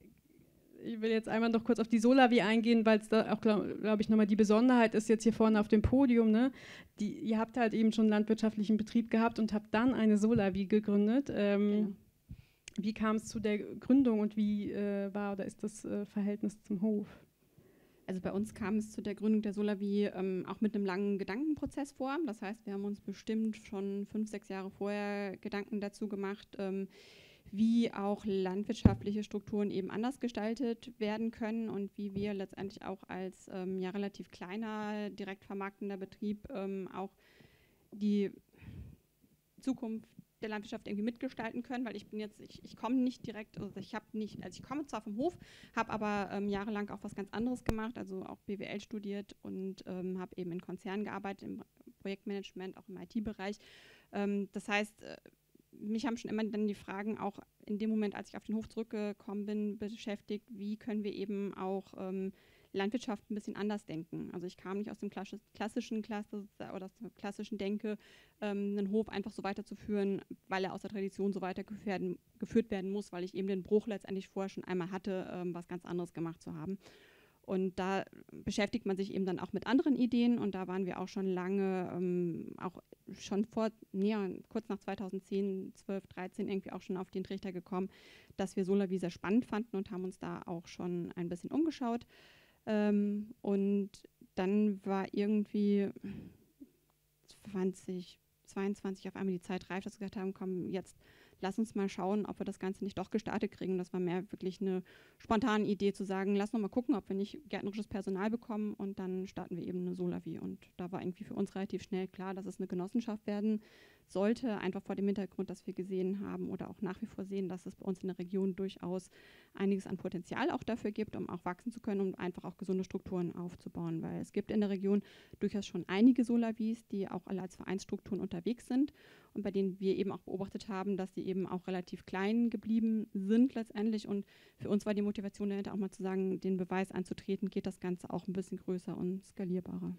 ich will jetzt einmal noch kurz auf die Solavi eingehen, weil es da auch, glaube glaub ich, nochmal die Besonderheit ist jetzt hier vorne auf dem Podium, ne? Die, ihr habt halt eben schon landwirtschaftlichen Betrieb gehabt und habt dann eine Solavi gegründet. Ähm, genau. Wie kam es zu der Gründung und wie äh, war oder ist das äh, Verhältnis zum Hof? Also bei uns kam es zu der Gründung der Solavi ähm, auch mit einem langen Gedankenprozess vor. Das heißt, wir haben uns bestimmt schon fünf, sechs Jahre vorher Gedanken dazu gemacht, ähm, wie auch landwirtschaftliche Strukturen eben anders gestaltet werden können und wie wir letztendlich auch als ähm, ja relativ kleiner, direkt vermarktender Betrieb ähm, auch die Zukunft der Landwirtschaft irgendwie mitgestalten können, weil ich bin jetzt, ich, ich komme nicht direkt, also ich habe nicht, also ich komme zwar vom Hof, habe aber ähm, jahrelang auch was ganz anderes gemacht, also auch B W L studiert und ähm, habe eben in Konzernen gearbeitet, im Projektmanagement, auch im I T-Bereich. Ähm, das heißt, äh, mich haben schon immer dann die Fragen auch in dem Moment, als ich auf den Hof zurückgekommen bin, beschäftigt, wie können wir eben auch ähm, Landwirtschaft ein bisschen anders denken. Also ich kam nicht aus dem klassischen Cluster oder aus der klassischen Denke, ähm, einen Hof einfach so weiterzuführen, weil er aus der Tradition so weitergeführt werden, geführt werden muss, weil ich eben den Bruch letztendlich vorher schon einmal hatte, ähm, was ganz anderes gemacht zu haben. Und da beschäftigt man sich eben dann auch mit anderen Ideen und da waren wir auch schon lange, ähm, auch schon vor, nee, kurz nach zweitausendzehn, zwölf, dreizehn irgendwie auch schon auf den Trichter gekommen, dass wir Solavi sehr spannend fanden und haben uns da auch schon ein bisschen umgeschaut. Ähm, und dann war irgendwie zwanzig zweiundzwanzig auf einmal die Zeit reif, dass wir gesagt haben, komm, jetzt lass uns mal schauen, ob wir das Ganze nicht doch gestartet kriegen. Das war mehr wirklich eine spontane Idee zu sagen, lass noch mal gucken, ob wir nicht gärtnerisches Personal bekommen und dann starten wir eben eine Solavi. Und da war irgendwie für uns relativ schnell klar, dass es eine Genossenschaft werden sollte, einfach vor dem Hintergrund, dass wir gesehen haben oder auch nach wie vor sehen, dass es bei uns in der Region durchaus einiges an Potenzial auch dafür gibt, um auch wachsen zu können, um einfach auch gesunde Strukturen aufzubauen, weil es gibt in der Region durchaus schon einige Solavis, die auch alle als Vereinsstrukturen unterwegs sind und bei denen wir eben auch beobachtet haben, dass die eben auch relativ klein geblieben sind letztendlich und für uns war die Motivation dahinter auch mal zu sagen, den Beweis anzutreten, geht das Ganze auch ein bisschen größer und skalierbarer.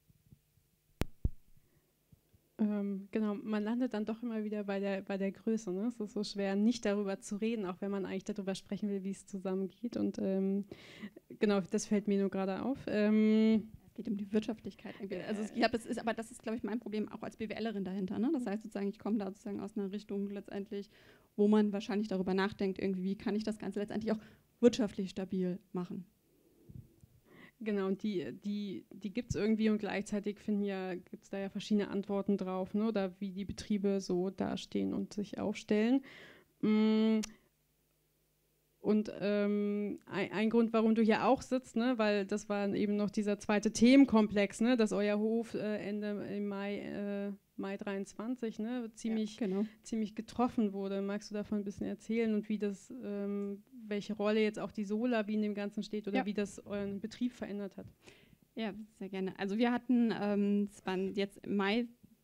Ähm, genau, man landet dann doch immer wieder bei der, bei der Größe. Ne? Es ist so schwer, nicht darüber zu reden, auch wenn man eigentlich darüber sprechen will, wie es zusammengeht. Und ähm, genau, das fällt mir nur gerade auf. Ähm, es geht um die Wirtschaftlichkeit. Also es, ja, es ist, aber das ist, glaube ich, mein Problem auch als BWLerin dahinter. Ne? Das heißt sozusagen, ich komme da sozusagen aus einer Richtung letztendlich, wo man wahrscheinlich darüber nachdenkt, irgendwie, wie kann ich das Ganze letztendlich auch wirtschaftlich stabil machen. Genau, und die, die, die gibt es irgendwie und gleichzeitig finden ja, gibt es da ja verschiedene Antworten drauf, ne, oder wie die Betriebe so dastehen und sich aufstellen. Mm. Und ähm, ein, ein Grund, warum du hier auch sitzt, ne, weil das war eben noch dieser zweite Themenkomplex, ne, dass euer Hof äh, Ende im Mai, äh, Mai dreiundzwanzig ne, ziemlich, ja, genau. ziemlich getroffen wurde. Magst du davon ein bisschen erzählen und wie das, ähm, welche Rolle jetzt auch die Sola wie in dem Ganzen steht oder ja. wie das euren Betrieb verändert hat? Ja, sehr gerne. Also wir hatten, ähm, es waren jetzt im Mai,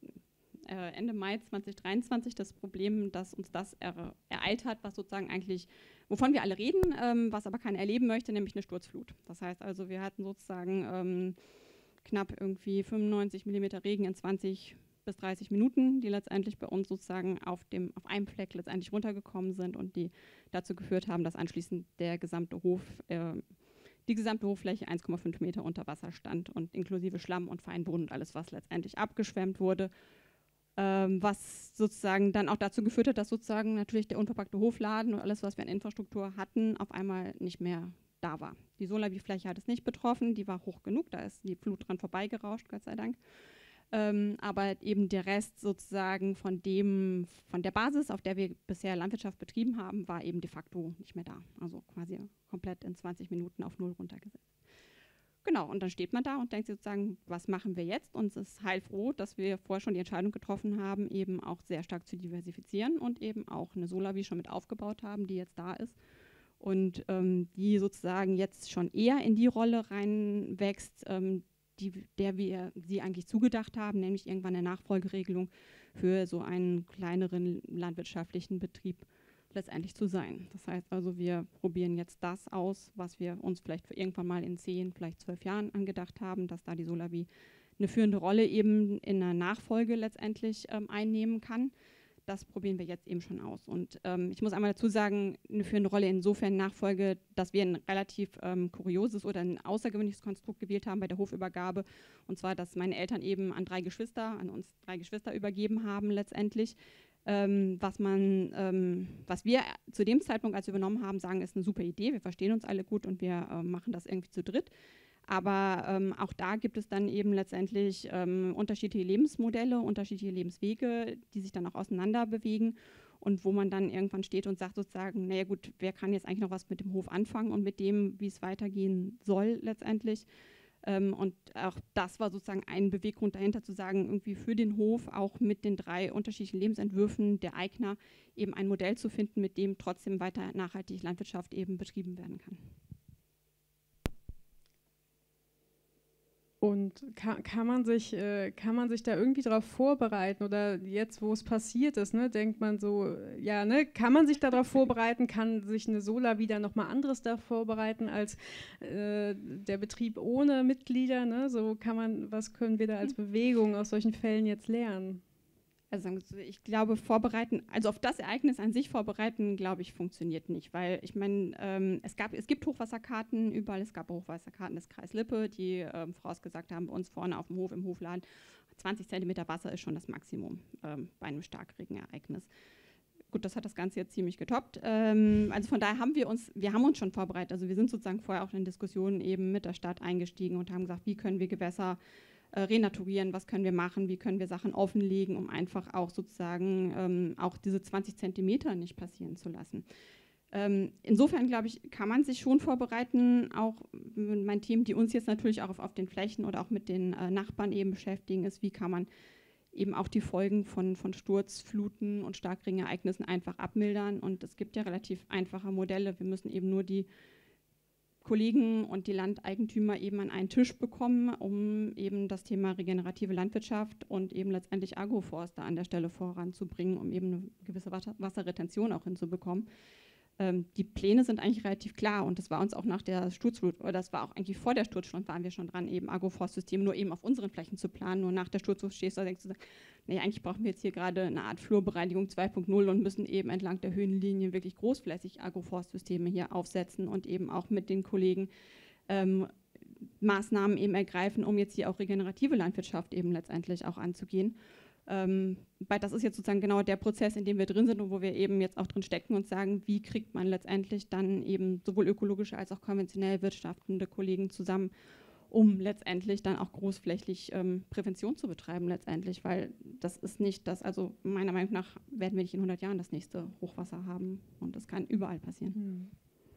äh, Ende Mai zwanzig dreiundzwanzig das Problem, dass uns das er, ereilt hat, was sozusagen eigentlich, wovon wir alle reden, ähm, was aber keiner erleben möchte, nämlich eine Sturzflut. Das heißt also, wir hatten sozusagen ähm, knapp irgendwie fünfundneunzig Millimeter Regen in zwanzig bis dreißig Minuten, die letztendlich bei uns sozusagen auf, dem, auf einem Fleck letztendlich runtergekommen sind und die dazu geführt haben, dass anschließend der gesamte Hof, äh, die gesamte Hoffläche eins Komma fünf Meter unter Wasser stand und inklusive Schlamm und Feinboden und alles, was letztendlich abgeschwemmt wurde. Ähm, was sozusagen dann auch dazu geführt hat, dass sozusagen natürlich der unverpackte Hofladen und alles, was wir an Infrastruktur hatten, auf einmal nicht mehr da war. Die Solavi-Fläche hat es nicht betroffen, die war hoch genug, da ist die Flut dran vorbeigerauscht, Gott sei Dank. Ähm, aber eben der Rest sozusagen von dem, von der Basis, auf der wir bisher Landwirtschaft betrieben haben, war eben de facto nicht mehr da. Also quasi komplett in zwanzig Minuten auf Null runtergesetzt. Genau, und dann steht man da und denkt sich sozusagen, was machen wir jetzt? Und es ist heilfroh, dass wir vorher schon die Entscheidung getroffen haben, eben auch sehr stark zu diversifizieren und eben auch eine Solavi schon mit aufgebaut haben, die jetzt da ist und ähm, die sozusagen jetzt schon eher in die Rolle reinwächst, ähm, die, der wir sie eigentlich zugedacht haben, nämlich irgendwann eine Nachfolgeregelung für so einen kleineren landwirtschaftlichen Betrieb letztendlich zu sein. Das heißt also, wir probieren jetzt das aus, was wir uns vielleicht für irgendwann mal in zehn, vielleicht zwölf Jahren angedacht haben, dass da die Solavi eine führende Rolle eben in der Nachfolge letztendlich ähm, einnehmen kann. Das probieren wir jetzt eben schon aus. Und ähm, ich muss einmal dazu sagen, eine führende Rolle insofern Nachfolge, dass wir ein relativ ähm, kurioses oder ein außergewöhnliches Konstrukt gewählt haben bei der Hofübergabe. Und zwar, dass meine Eltern eben an drei Geschwister, an uns drei Geschwister übergeben haben letztendlich. Ähm, was man, ähm, was wir zu dem Zeitpunkt, als wir übernommen haben, sagen, ist eine super Idee. Wir verstehen uns alle gut und wir äh, machen das irgendwie zu dritt. Aber ähm, auch da gibt es dann eben letztendlich ähm, unterschiedliche Lebensmodelle, unterschiedliche Lebenswege, die sich dann auch auseinander bewegen und wo man dann irgendwann steht und sagt sozusagen, naja gut, wer kann jetzt eigentlich noch was mit dem Hof anfangen und mit dem, wie es weitergehen soll letztendlich. Ähm, und auch das war sozusagen ein Beweggrund dahinter, zu sagen, irgendwie für den Hof auch mit den drei unterschiedlichen Lebensentwürfen der Eigner eben ein Modell zu finden, mit dem trotzdem weiter nachhaltig Landwirtschaft eben betrieben werden kann. Und kann, kann, man sich, äh, kann man sich da irgendwie darauf vorbereiten oder jetzt, wo es passiert ist, ne, denkt man so, ja, ne, kann man sich darauf vorbereiten, kann sich eine Sola wieder nochmal anderes darauf vorbereiten als äh, der Betrieb ohne Mitglieder, ne, so kann man, was können wir da als Bewegung aus solchen Fällen jetzt lernen? Also ich glaube, vorbereiten, also auf das Ereignis an sich vorbereiten, glaube ich, funktioniert nicht, weil ich meine, ähm, es gab, es gibt Hochwasserkarten überall, es gab Hochwasserkarten des Kreis Lippe, die ähm, vorausgesagt haben, bei uns vorne auf dem Hof, im Hofladen, zwanzig Zentimeter Wasser ist schon das Maximum ähm, bei einem Starkregenereignis. Gut, das hat das Ganze jetzt ziemlich getoppt. Ähm, also von daher haben wir uns, wir haben uns schon vorbereitet, also wir sind sozusagen vorher auch in Diskussionen eben mit der Stadt eingestiegen und haben gesagt, wie können wir Gewässer renaturieren, was können wir machen, wie können wir Sachen offenlegen, um einfach auch sozusagen ähm, auch diese zwanzig Zentimeter nicht passieren zu lassen. Ähm, insofern, glaube ich, kann man sich schon vorbereiten, auch mit meinen Themen, die uns jetzt natürlich auch auf, auf den Flächen oder auch mit den äh, Nachbarn eben beschäftigen, ist, wie kann man eben auch die Folgen von, von Sturzfluten und Starkregenereignissen einfach abmildern. Und es gibt ja relativ einfache Modelle. Wir müssen eben nur die Kollegen und die Landeigentümer eben an einen Tisch bekommen, um eben das Thema regenerative Landwirtschaft und eben letztendlich Agroforster an der Stelle voranzubringen, um eben eine gewisse Wasserretention auch hinzubekommen. Ähm, die Pläne sind eigentlich relativ klar und das war uns auch nach der Sturzflut, oder das war auch eigentlich vor der Sturzflut, waren wir schon dran, eben Agroforstsysteme nur eben auf unseren Flächen zu planen. Nur nach der Sturzflut stehst du da, denkst du, nee, eigentlich brauchen wir jetzt hier gerade eine Art Flurbereinigung zwei Punkt null und müssen eben entlang der Höhenlinien wirklich großflächig Agroforstsysteme hier aufsetzen und eben auch mit den Kollegen ähm, Maßnahmen eben ergreifen, um jetzt hier auch regenerative Landwirtschaft eben letztendlich auch anzugehen. Ähm, weil das ist jetzt sozusagen genau der Prozess, in dem wir drin sind und wo wir eben jetzt auch drin stecken und sagen, wie kriegt man letztendlich dann eben sowohl ökologische als auch konventionell wirtschaftende Kollegen zusammen, um letztendlich dann auch großflächig ähm, Prävention zu betreiben letztendlich, weil das ist nicht das, also meiner Meinung nach werden wir nicht in hundert Jahren das nächste Hochwasser haben und das kann überall passieren. Hm.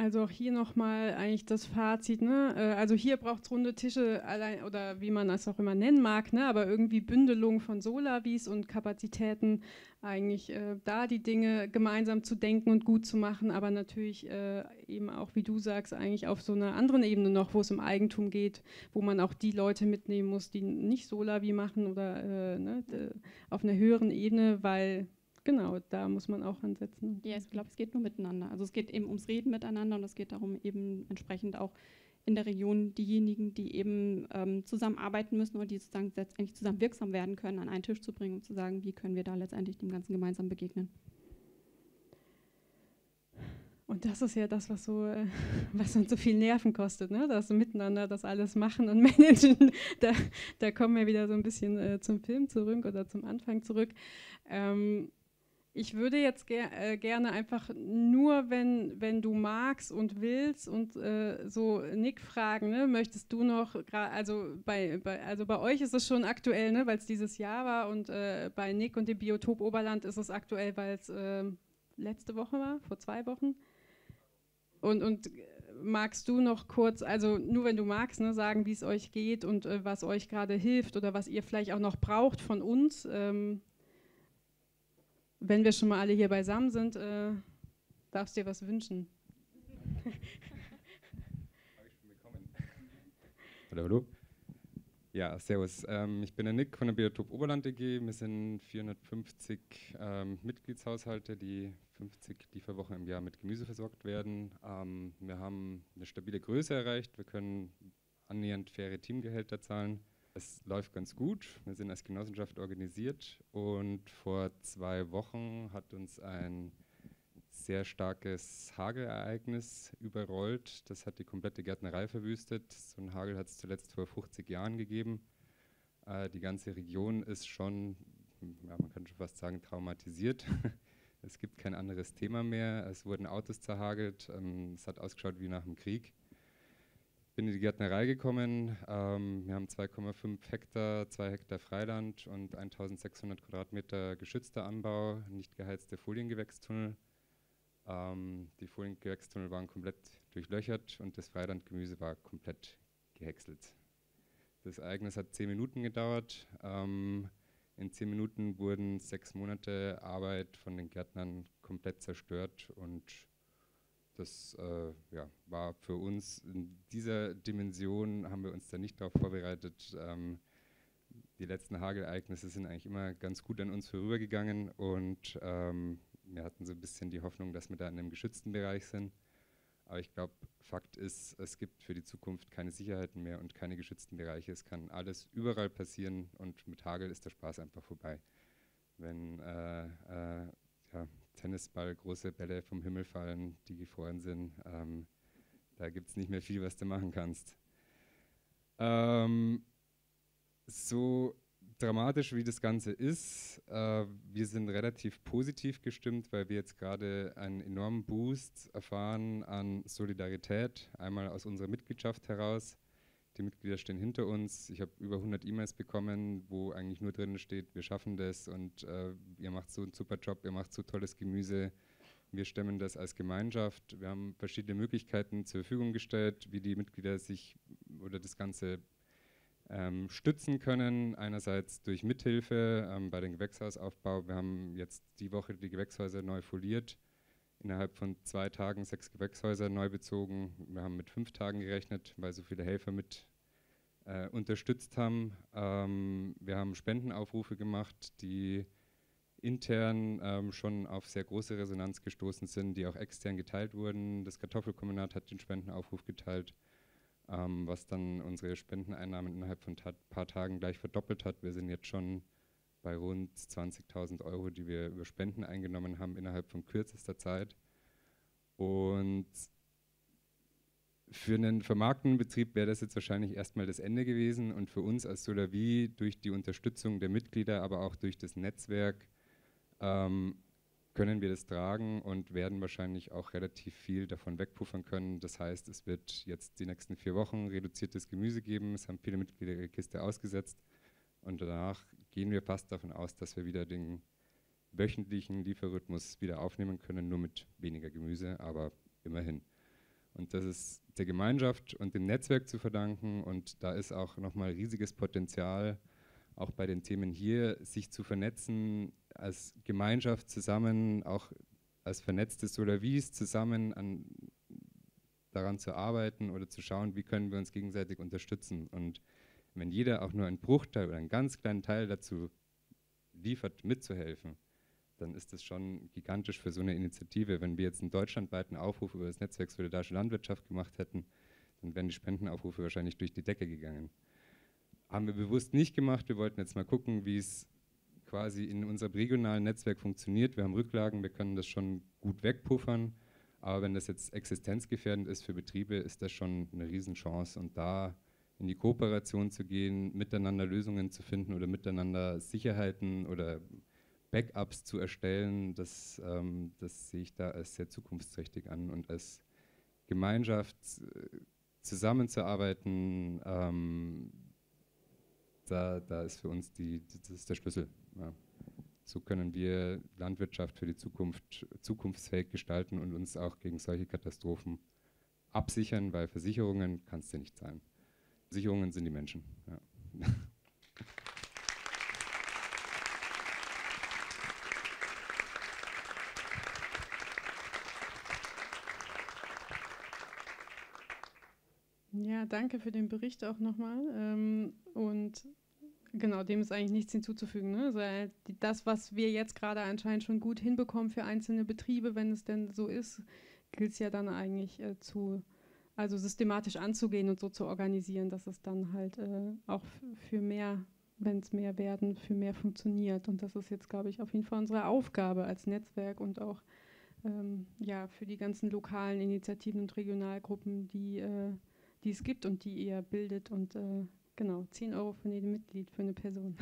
Also auch hier nochmal eigentlich das Fazit, ne? Also hier braucht es runde Tische allein oder wie man das auch immer nennen mag, ne? Aber irgendwie Bündelung von Solavis und Kapazitäten, eigentlich äh, da die Dinge gemeinsam zu denken und gut zu machen, aber natürlich äh, eben auch, wie du sagst, eigentlich auf so einer anderen Ebene noch, wo es um Eigentum geht, wo man auch die Leute mitnehmen muss, die nicht Solavi machen oder äh, ne, auf einer höheren Ebene, weil genau, da muss man auch ansetzen. Ja, ich glaube, es geht nur miteinander. Also es geht eben ums Reden miteinander und es geht darum, eben entsprechend auch in der Region diejenigen, die eben ähm, zusammenarbeiten müssen oder die sozusagen letztendlich zusammen wirksam werden können, an einen Tisch zu bringen und zu sagen, wie können wir da letztendlich dem Ganzen gemeinsam begegnen. Und das ist ja das, was so, äh, was uns so viel Nerven kostet, ne? Das miteinander, das alles machen und managen. Da, da kommen wir wieder so ein bisschen äh, zum Film zurück oder zum Anfang zurück. Ähm, Ich würde jetzt ger äh, gerne einfach nur, wenn, wenn du magst und willst und äh, so Nick fragen, ne, möchtest du noch, also bei, bei, also bei euch ist es schon aktuell, ne, weil es dieses Jahr war und äh, bei Nick und dem Biotop Oberland ist es aktuell, weil es äh, letzte Woche war, vor zwei Wochen. Und, und magst du noch kurz, also nur wenn du magst, ne, sagen, wie es euch geht und äh, was euch gerade hilft oder was ihr vielleicht auch noch braucht von uns, ähm, wenn wir schon mal alle hier beisammen sind, äh, darfst du dir was wünschen. Habe ich schon bekommen. Hallo, hallo. Ja, servus. Ähm, ich bin der Nick von der Biotop Oberland E G. Wir sind vierhundertfünfzig ähm, Mitgliedshaushalte, die fünfzig Lieferwochen im Jahr mit Gemüse versorgt werden. Ähm, wir haben eine stabile Größe erreicht. Wir können annähernd faire Teamgehälter zahlen. Es läuft ganz gut. Wir sind als Genossenschaft organisiert und vor zwei Wochen hat uns ein sehr starkes Hagelereignis überrollt. Das hat die komplette Gärtnerei verwüstet. So ein Hagel hat es zuletzt vor fünfzig Jahren gegeben. Äh, die ganze Region ist schon, ja, man kann schon fast sagen, traumatisiert. Es gibt kein anderes Thema mehr. Es wurden Autos zerhagelt. Ähm, es hat ausgeschaut wie nach dem Krieg. Bin in die Gärtnerei gekommen. Ähm, wir haben zwei Komma fünf Hektar, zwei Hektar Freiland und eintausendsechshundert Quadratmeter geschützter Anbau, nicht geheizte Foliengewächstunnel. Ähm, die Foliengewächstunnel waren komplett durchlöchert und das Freilandgemüse war komplett gehäckselt. Das Ereignis hat zehn Minuten gedauert. Ähm, in zehn Minuten wurden sechs Monate Arbeit von den Gärtnern komplett zerstört und das äh, ja, war für uns in dieser Dimension, haben wir uns da nicht darauf vorbereitet. Ähm, die letzten Hagelereignisse sind eigentlich immer ganz gut an uns vorübergegangen und ähm, wir hatten so ein bisschen die Hoffnung, dass wir da in einem geschützten Bereich sind. Aber ich glaube, Fakt ist, es gibt für die Zukunft keine Sicherheiten mehr und keine geschützten Bereiche. Es kann alles überall passieren und mit Hagel ist der Spaß einfach vorbei. Wenn äh, äh, ja, Tennisball, große Bälle vom Himmel fallen, die gefroren sind. Ähm, da gibt es nicht mehr viel, was du machen kannst. Ähm, so dramatisch wie das Ganze ist, äh, wir sind relativ positiv gestimmt, weil wir jetzt gerade einen enormen Boost erfahren an Solidarität, einmal aus unserer Mitgliedschaft heraus. Die Mitglieder stehen hinter uns. Ich habe über hundert E-Mails bekommen, wo eigentlich nur drin steht, wir schaffen das und äh, ihr macht so einen super Job, ihr macht so tolles Gemüse. Wir stemmen das als Gemeinschaft. Wir haben verschiedene Möglichkeiten zur Verfügung gestellt, wie die Mitglieder sich oder das Ganze ähm, stützen können. Einerseits durch Mithilfe ähm, bei dem Gewächshausaufbau. Wir haben jetzt die Woche die Gewächshäuser neu foliert. Innerhalb von zwei Tagen sechs Gewächshäuser neu bezogen. Wir haben mit fünf Tagen gerechnet, weil so viele Helfer mit äh, unterstützt haben. Ähm, wir haben Spendenaufrufe gemacht, die intern ähm, schon auf sehr große Resonanz gestoßen sind, die auch extern geteilt wurden. Das Kartoffelkombinat hat den Spendenaufruf geteilt, ähm, was dann unsere Spendeneinnahmen innerhalb von ein paar Tagen gleich verdoppelt hat. Wir sind jetzt schon bei rund zwanzigtausend Euro, die wir über Spenden eingenommen haben innerhalb von kürzester Zeit. Und für einen vermarktenden Betrieb wäre das jetzt wahrscheinlich erstmal das Ende gewesen. Und für uns als Solavi durch die Unterstützung der Mitglieder, aber auch durch das Netzwerk, ähm, können wir das tragen und werden wahrscheinlich auch relativ viel davon wegpuffern können. Das heißt, es wird jetzt die nächsten vier Wochen reduziertes Gemüse geben. Es haben viele Mitglieder ihre Kiste ausgesetzt. Und danach gehen wir fast davon aus, dass wir wieder den wöchentlichen Lieferrhythmus wieder aufnehmen können, nur mit weniger Gemüse, aber immerhin. Und das ist der Gemeinschaft und dem Netzwerk zu verdanken. Und da ist auch nochmal riesiges Potenzial, auch bei den Themen hier, sich zu vernetzen, als Gemeinschaft zusammen, auch als vernetzte Solavis zusammen an, daran zu arbeiten oder zu schauen, wie können wir uns gegenseitig unterstützen. Und wenn jeder auch nur einen Bruchteil oder einen ganz kleinen Teil dazu liefert, mitzuhelfen, dann ist das schon gigantisch für so eine Initiative. Wenn wir jetzt einen deutschlandweiten Aufruf über das Netzwerk Solidarische Landwirtschaft gemacht hätten, dann wären die Spendenaufrufe wahrscheinlich durch die Decke gegangen. Haben wir bewusst nicht gemacht. Wir wollten jetzt mal gucken, wie es quasi in unserem regionalen Netzwerk funktioniert. Wir haben Rücklagen, wir können das schon gut wegpuffern. Aber wenn das jetzt existenzgefährdend ist für Betriebe, ist das schon eine Riesenchance. Und da in die Kooperation zu gehen, miteinander Lösungen zu finden oder miteinander Sicherheiten oder Backups zu erstellen, das, ähm, das sehe ich da als sehr zukunftsträchtig an und als Gemeinschaft äh, zusammenzuarbeiten, ähm, da, da ist für uns die, das ist der Schlüssel. Ja. So können wir Landwirtschaft für die Zukunft zukunftsfähig gestalten und uns auch gegen solche Katastrophen absichern, weil Versicherungen kannst du nicht zahlen. Versicherungen sind die Menschen. Ja. Ja, danke für den Bericht auch nochmal. Ähm, und genau, dem ist eigentlich nichts hinzuzufügen. Ne? Also, äh, die, das, was wir jetzt gerade anscheinend schon gut hinbekommen für einzelne Betriebe, wenn es denn so ist, gilt es ja dann eigentlich äh, zu, also systematisch anzugehen und so zu organisieren, dass es dann halt äh, auch für mehr, wenn es mehr werden, für mehr funktioniert. Und das ist jetzt, glaube ich, auf jeden Fall unsere Aufgabe als Netzwerk und auch ähm, ja, für die ganzen lokalen Initiativen und Regionalgruppen, die äh, die es gibt und die ihr bildet und äh, genau, zehn Euro von jedem Mitglied für eine Person.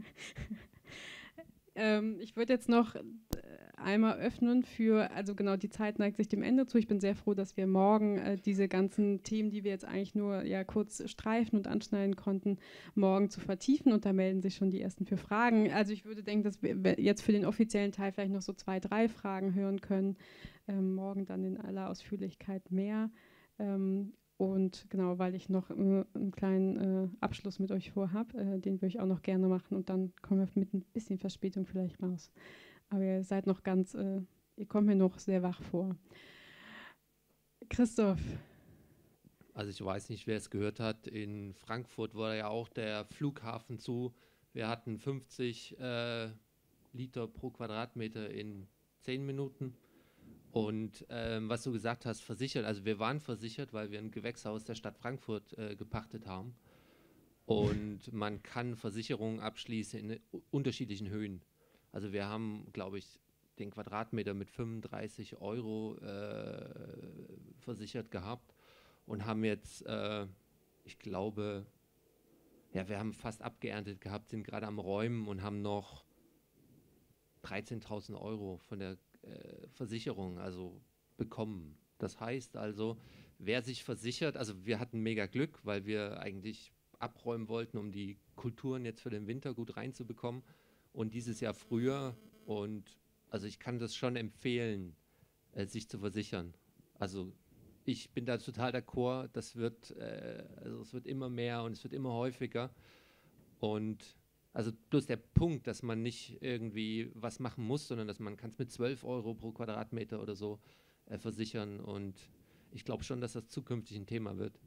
ähm, ich würde jetzt noch äh, einmal öffnen für, also genau, die Zeit neigt sich dem Ende zu. Ich bin sehr froh, dass wir morgen äh, diese ganzen Themen, die wir jetzt eigentlich nur ja kurz streifen und anschneiden konnten, morgen zu vertiefen und da melden sich schon die ersten für Fragen. Also ich würde denken, dass wir jetzt für den offiziellen Teil vielleicht noch so zwei, drei Fragen hören können. Ähm, morgen dann in aller Ausführlichkeit mehr. Ähm, Und genau, weil ich noch äh, einen kleinen äh, Abschluss mit euch vorhabe, äh, den würde ich auch noch gerne machen und dann kommen wir mit ein bisschen Verspätung vielleicht raus. Aber ihr seid noch ganz, äh, ihr kommt mir noch sehr wach vor. Christoph. Also ich weiß nicht, wer es gehört hat, in Frankfurt war ja auch der Flughafen zu. Wir hatten fünfzig äh, Liter pro Quadratmeter in zehn Minuten. Und ähm, was du gesagt hast, versichert, also wir waren versichert, weil wir ein Gewächshaus der Stadt Frankfurt äh, gepachtet haben. Und man kann Versicherungen abschließen in unterschiedlichen Höhen. Also wir haben, glaube ich, den Quadratmeter mit fünfunddreißig Euro äh, versichert gehabt und haben jetzt, äh, ich glaube, ja, wir haben fast abgeerntet gehabt, sind gerade am Räumen und haben noch dreizehntausend Euro von der Versicherung also bekommen. Das heißt also, wer sich versichert, also wir hatten mega Glück, weil wir eigentlich abräumen wollten, um die Kulturen jetzt für den Winter gut reinzubekommen und dieses Jahr früher und also ich kann das schon empfehlen, äh, sich zu versichern. Also ich bin da total d'accord, das wird, äh, also es wird immer mehr und es wird immer häufiger und also bloß der Punkt, dass man nicht irgendwie was machen muss, sondern dass man kann es mit zwölf Euro pro Quadratmeter oder so äh, versichern. Und ich glaube schon, dass das zukünftig ein Thema wird.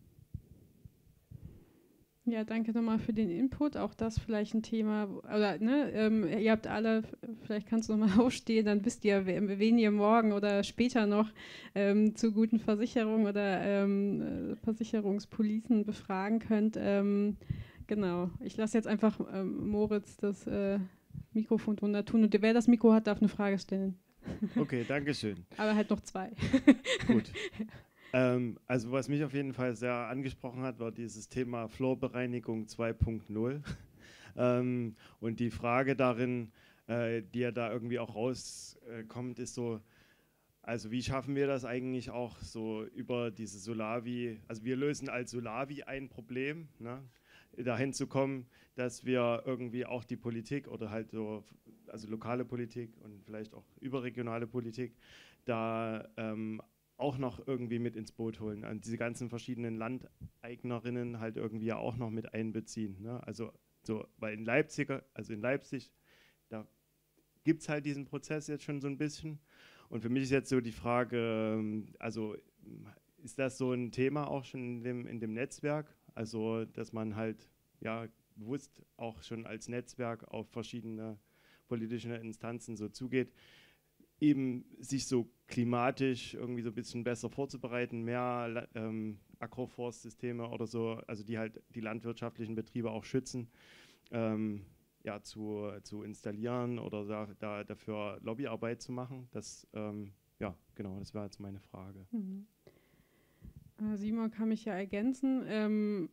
Ja, danke nochmal für den Input. Auch das vielleicht ein Thema, oder ne, ähm, ihr habt alle, vielleicht kannst du nochmal aufstehen, dann wisst ihr, wen ihr morgen oder später noch ähm, zu guten Versicherungen oder ähm, Versicherungspolicen befragen könnt. Ähm, Genau, ich lasse jetzt einfach ähm, Moritz das äh, Mikrofon drunter tun und wer das Mikro hat, darf eine Frage stellen. Okay, danke schön. Aber halt noch zwei. Gut. Ähm, also was mich auf jeden Fall sehr angesprochen hat, war dieses Thema Flurbereinigung zwei Punkt null. ähm, und die Frage darin, äh, die ja da irgendwie auch rauskommt, äh, ist so, also wie schaffen wir das eigentlich auch so über diese Solavi, also wir lösen als Solavi ein Problem, ne? Dahin zu kommen, dass wir irgendwie auch die Politik oder halt so, also lokale Politik und vielleicht auch überregionale Politik, da ähm, auch noch irgendwie mit ins Boot holen. Und diese ganzen verschiedenen Landeignerinnen halt irgendwie ja auch noch mit einbeziehen. Ne? Also so, weil in Leipzig, also in Leipzig, da gibt es halt diesen Prozess jetzt schon so ein bisschen. Und für mich ist jetzt so die Frage, also ist das so ein Thema auch schon in dem, in dem Netzwerk? Also, dass man halt ja bewusst auch schon als Netzwerk auf verschiedene politische Instanzen so zugeht, eben sich so klimatisch irgendwie so ein bisschen besser vorzubereiten, mehr ähm, Agroforstsysteme oder so, also die halt die landwirtschaftlichen Betriebe auch schützen, ähm, ja, zu, zu installieren oder da, da dafür Lobbyarbeit zu machen. Das, ähm, ja, genau, das wäre jetzt meine Frage. Mhm. Äh, Simon kann mich ja ergänzen. Ähm,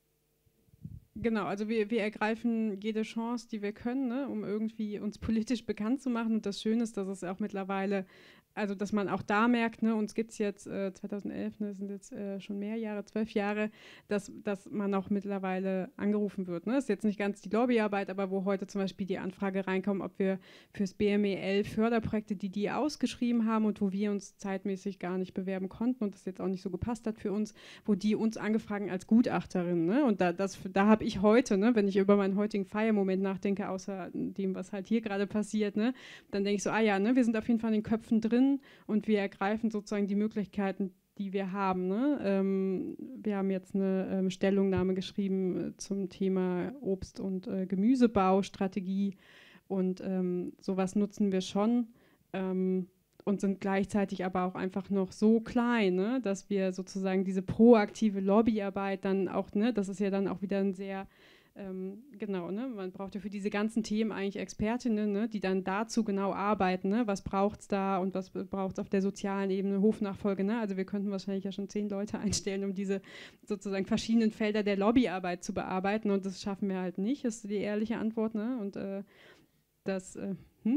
genau, also wir, wir ergreifen jede Chance, die wir können, ne, um irgendwie uns politisch bekannt zu machen. Und das Schöne ist, dass es auch mittlerweile, also dass man auch da merkt, ne, uns gibt es jetzt äh, zweitausendelf, ne, sind jetzt äh, schon mehr Jahre, zwölf Jahre, dass, dass man auch mittlerweile angerufen wird. Ne? Das ist jetzt nicht ganz die Lobbyarbeit, aber wo heute zum Beispiel die Anfrage reinkommt, ob wir fürs B M E L Förderprojekte, die die ausgeschrieben haben und wo wir uns zeitmäßig gar nicht bewerben konnten und das jetzt auch nicht so gepasst hat für uns, wo die uns angefragt als Gutachterin. Ne? Und da, das, da habe ich heute, ne, wenn ich über meinen heutigen Feiermoment nachdenke, außer dem, was halt hier gerade passiert, ne, dann denke ich so, ah ja, ne, wir sind auf jeden Fall in den Köpfen drin und wir ergreifen sozusagen die Möglichkeiten, die wir haben. Ne? Ähm, wir haben jetzt eine ähm, Stellungnahme geschrieben äh, zum Thema Obst- und äh, Gemüsebaustrategie und ähm, sowas nutzen wir schon ähm, und sind gleichzeitig aber auch einfach noch so klein, ne, dass wir sozusagen diese proaktive Lobbyarbeit dann auch, ne, das ist ja dann auch wieder ein sehr Ähm, genau, ne? Man braucht ja für diese ganzen Themen eigentlich Expertinnen, ne? Die dann dazu genau arbeiten, ne? Was braucht es da und was braucht es auf der sozialen Ebene, Hofnachfolge, ne? Also wir könnten wahrscheinlich ja schon zehn Leute einstellen, um diese sozusagen verschiedenen Felder der Lobbyarbeit zu bearbeiten und das schaffen wir halt nicht, ist die ehrliche Antwort, ne? Und äh, das, äh, hm?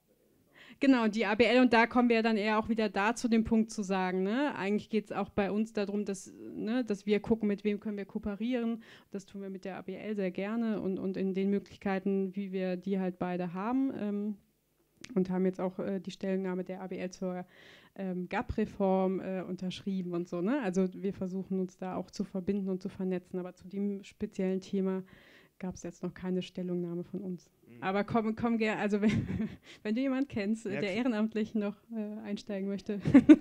Genau, die A B L, und da kommen wir dann eher auch wieder da zu dem Punkt zu sagen, ne, eigentlich geht es auch bei uns darum, dass, ne, dass wir gucken, mit wem können wir kooperieren. Das tun wir mit der A B L sehr gerne und, und in den Möglichkeiten, wie wir die halt beide haben. Ähm, und haben jetzt auch äh, die Stellungnahme der A B L zur ähm, G A P-Reform äh, unterschrieben und so. Ne? Also wir versuchen uns da auch zu verbinden und zu vernetzen, aber zu dem speziellen Thema gab es jetzt noch keine Stellungnahme von uns. Mhm. Aber komm, komm gerne, also wenn, wenn du jemanden kennst, ja, der ehrenamtlich noch äh, einsteigen möchte.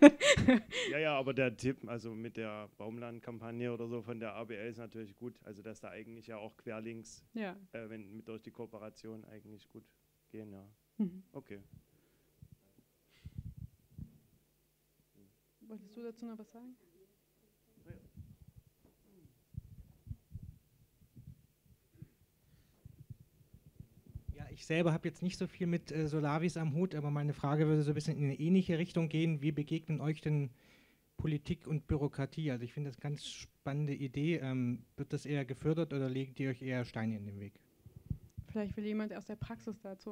Ja, ja, aber der Tipp, also mit der Baumland-Kampagne oder so von der A B L ist natürlich gut. Also dass da eigentlich ja auch querlinks, ja. äh, wenn mit durch die Kooperation eigentlich gut gehen, ja. Mhm. Okay. Wolltest du dazu noch was sagen? Ich selber habe jetzt nicht so viel mit äh, Solavis am Hut, aber meine Frage würde so ein bisschen in eine ähnliche Richtung gehen. Wie begegnen euch denn Politik und Bürokratie? Also ich finde das eine ganz spannende Idee. Ähm, wird das eher gefördert oder legt ihr euch eher Steine in den Weg? Vielleicht will jemand aus der Praxis dazu.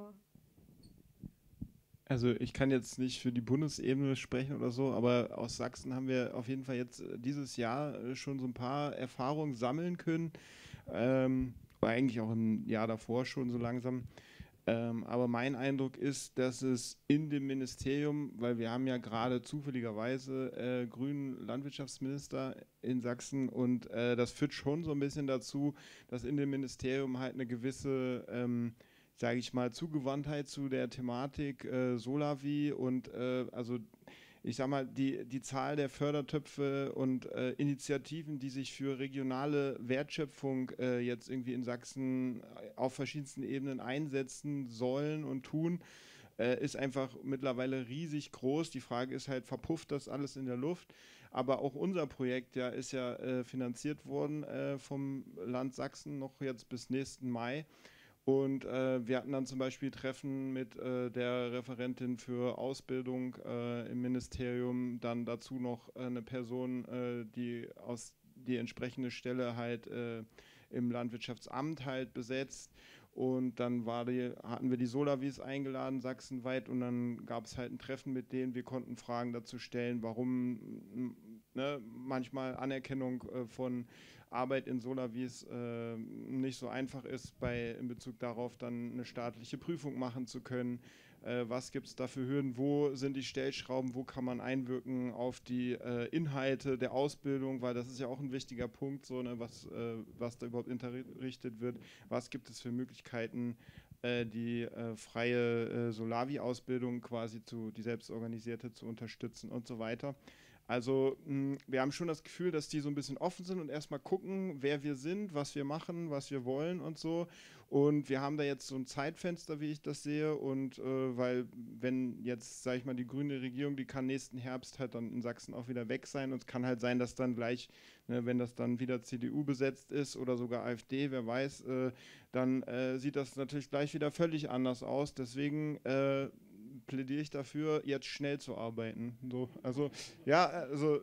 Also ich kann jetzt nicht für die Bundesebene sprechen oder so, aber aus Sachsen haben wir auf jeden Fall jetzt dieses Jahr schon so ein paar Erfahrungen sammeln können. Ähm, war eigentlich auch im Jahr davor schon so langsam. Ähm, aber mein Eindruck ist, dass es in dem Ministerium, weil wir haben ja gerade zufälligerweise äh, grünen Landwirtschaftsminister in Sachsen und äh, das führt schon so ein bisschen dazu, dass in dem Ministerium halt eine gewisse, ähm, sage ich mal, Zugewandtheit zu der Thematik äh, Solavi und äh, also ich sag mal, die, die Zahl der Fördertöpfe und äh, Initiativen, die sich für regionale Wertschöpfung äh, jetzt irgendwie in Sachsen auf verschiedensten Ebenen einsetzen sollen und tun, äh, ist einfach mittlerweile riesig groß. Die Frage ist halt, verpufft das alles in der Luft? Aber auch unser Projekt ja, ist ja äh, finanziert worden äh, vom Land Sachsen noch jetzt bis nächsten Mai. Und äh, wir hatten dann zum Beispiel Treffen mit äh, der Referentin für Ausbildung äh, im Ministerium, dann dazu noch äh, eine Person, äh, die aus die entsprechende Stelle halt äh, im Landwirtschaftsamt halt besetzt. Und dann war die, hatten wir die Solavis eingeladen, sachsenweit, und dann gab es halt ein Treffen mit denen. Wir konnten Fragen dazu stellen, warum ne, manchmal Anerkennung äh, von Arbeit in Solavis äh, nicht so einfach ist, bei, in Bezug darauf dann eine staatliche Prüfung machen zu können, Äh, was gibt es da für Hürden? Wo sind die Stellschrauben? Wo kann man einwirken auf die äh, Inhalte der Ausbildung? Weil das ist ja auch ein wichtiger Punkt, so, ne, was, äh, was da überhaupt unterrichtet wird. Was gibt es für Möglichkeiten, äh, die äh, freie äh, Solavi-Ausbildung quasi zu, die selbstorganisierte zu unterstützen und so weiter. Also mh, wir haben schon das Gefühl, dass die so ein bisschen offen sind und erstmal gucken, wer wir sind, was wir machen, was wir wollen und so. Und wir haben da jetzt so ein Zeitfenster, wie ich das sehe. Und äh, weil wenn jetzt, sage ich mal, die grüne Regierung, die kann nächsten Herbst halt dann in Sachsen auch wieder weg sein. Und es kann halt sein, dass dann gleich, ne, wenn das dann wieder C D U besetzt ist oder sogar AfD, wer weiß, äh, dann äh, sieht das natürlich gleich wieder völlig anders aus. Deswegen äh, plädiere ich dafür, jetzt schnell zu arbeiten. So, also, ja, also.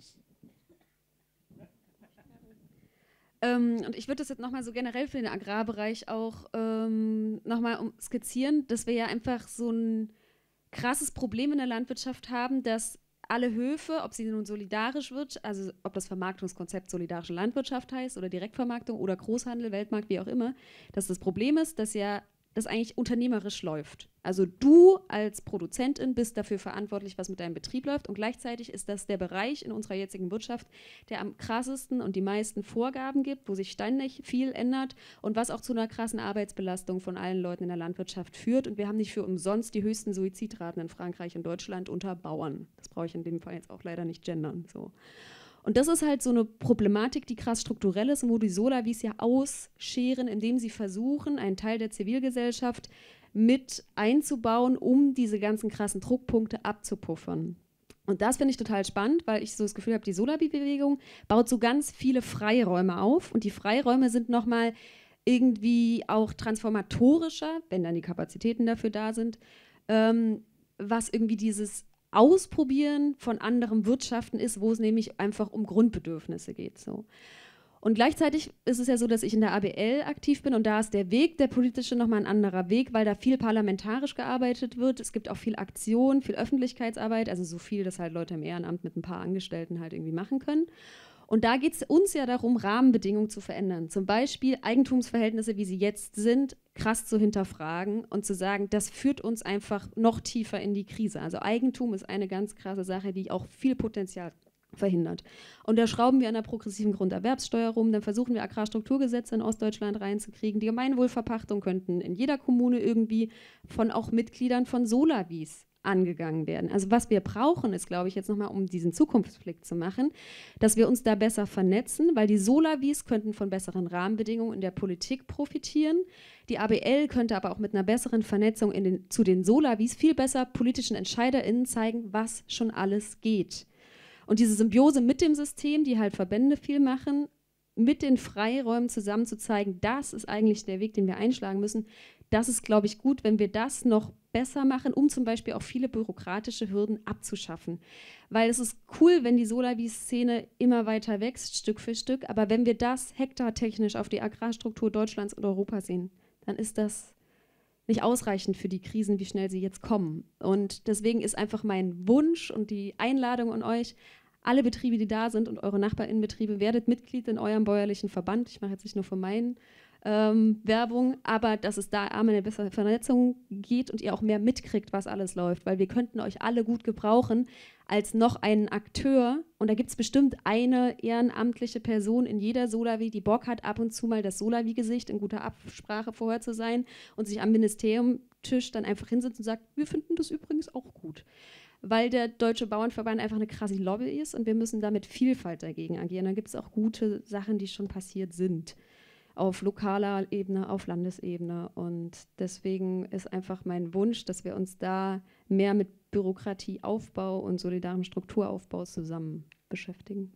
Ähm, und ich würde das jetzt nochmal so generell für den Agrarbereich auch ähm, nochmal um skizzieren, dass wir ja einfach so ein krasses Problem in der Landwirtschaft haben, dass alle Höfe, ob sie nun solidarisch wird, also ob das Vermarktungskonzept solidarische Landwirtschaft heißt oder Direktvermarktung oder Großhandel, Weltmarkt, wie auch immer, dass das Problem ist, dass ja das eigentlich unternehmerisch läuft. Also du als Produzentin bist dafür verantwortlich, was mit deinem Betrieb läuft und gleichzeitig ist das der Bereich in unserer jetzigen Wirtschaft, der am krassesten und die meisten Vorgaben gibt, wo sich ständig viel ändert und was auch zu einer krassen Arbeitsbelastung von allen Leuten in der Landwirtschaft führt und wir haben nicht für umsonst die höchsten Suizidraten in Frankreich und Deutschland unter Bauern. Das brauche ich in dem Fall jetzt auch leider nicht gendern. So. Und das ist halt so eine Problematik, die krass strukturell ist und wo die Solavis ja ausscheren, indem sie versuchen, einen Teil der Zivilgesellschaft mit einzubauen, um diese ganzen krassen Druckpunkte abzupuffern. Und das finde ich total spannend, weil ich so das Gefühl habe, die Solavi-Bewegung baut so ganz viele Freiräume auf und die Freiräume sind nochmal irgendwie auch transformatorischer, wenn dann die Kapazitäten dafür da sind, ähm, was irgendwie dieses Ausprobieren von anderen Wirtschaften ist, wo es nämlich einfach um Grundbedürfnisse geht. So. Und gleichzeitig ist es ja so, dass ich in der A B L aktiv bin und da ist der Weg, der politische, nochmal ein anderer Weg, weil da viel parlamentarisch gearbeitet wird. Es gibt auch viel Aktion, viel Öffentlichkeitsarbeit, also so viel, dass halt Leute im Ehrenamt mit ein paar Angestellten halt irgendwie machen können. Und da geht es uns ja darum, Rahmenbedingungen zu verändern. Zum Beispiel Eigentumsverhältnisse, wie sie jetzt sind, krass zu hinterfragen und zu sagen, das führt uns einfach noch tiefer in die Krise. Also Eigentum ist eine ganz krasse Sache, die auch viel Potenzial verhindert. Und da schrauben wir an der progressiven Grunderwerbssteuer rum, dann versuchen wir Agrarstrukturgesetze in Ostdeutschland reinzukriegen. Die Gemeinwohlverpachtung könnten in jeder Kommune irgendwie von auch Mitgliedern von Solavis angegangen werden. Also was wir brauchen, ist, glaube ich, jetzt nochmal, um diesen Zukunftsblick zu machen, dass wir uns da besser vernetzen, weil die Solavis könnten von besseren Rahmenbedingungen in der Politik profitieren. Die A B L könnte aber auch mit einer besseren Vernetzung in den, zu den Solavis viel besser politischen EntscheiderInnen zeigen, was schon alles geht. Und diese Symbiose mit dem System, die halt Verbände viel machen, mit den Freiräumen zusammen zu zeigen, das ist eigentlich der Weg, den wir einschlagen müssen. Das ist, glaube ich, gut, wenn wir das noch besser machen, um zum Beispiel auch viele bürokratische Hürden abzuschaffen. Weil es ist cool, wenn die Solavi-Szene immer weiter wächst, Stück für Stück, aber wenn wir das hektartechnisch auf die Agrarstruktur Deutschlands und Europas sehen, dann ist das nicht ausreichend für die Krisen, wie schnell sie jetzt kommen. Und deswegen ist einfach mein Wunsch und die Einladung an euch, alle Betriebe, die da sind und eure NachbarInnenbetriebe, werdet Mitglied in eurem bäuerlichen Verband. Ich mache jetzt nicht nur von meinen ähm, Werbung, aber dass es da einmal eine bessere Vernetzung geht und ihr auch mehr mitkriegt, was alles läuft, weil wir könnten euch alle gut gebrauchen als noch einen Akteur und da gibt es bestimmt eine ehrenamtliche Person in jeder Solavi, die Bock hat, ab und zu mal das Solavi-Gesicht in guter Absprache vorher zu sein und sich am Ministeriumtisch dann einfach hinsetzt und sagt, wir finden das übrigens auch gut. Weil der Deutsche Bauernverband einfach eine krasse Lobby ist und wir müssen da mit Vielfalt dagegen agieren. Da gibt es auch gute Sachen, die schon passiert sind. Auf lokaler Ebene, auf Landesebene. Und deswegen ist einfach mein Wunsch, dass wir uns da mehr mit Bürokratieaufbau und solidarem Strukturaufbau zusammen beschäftigen.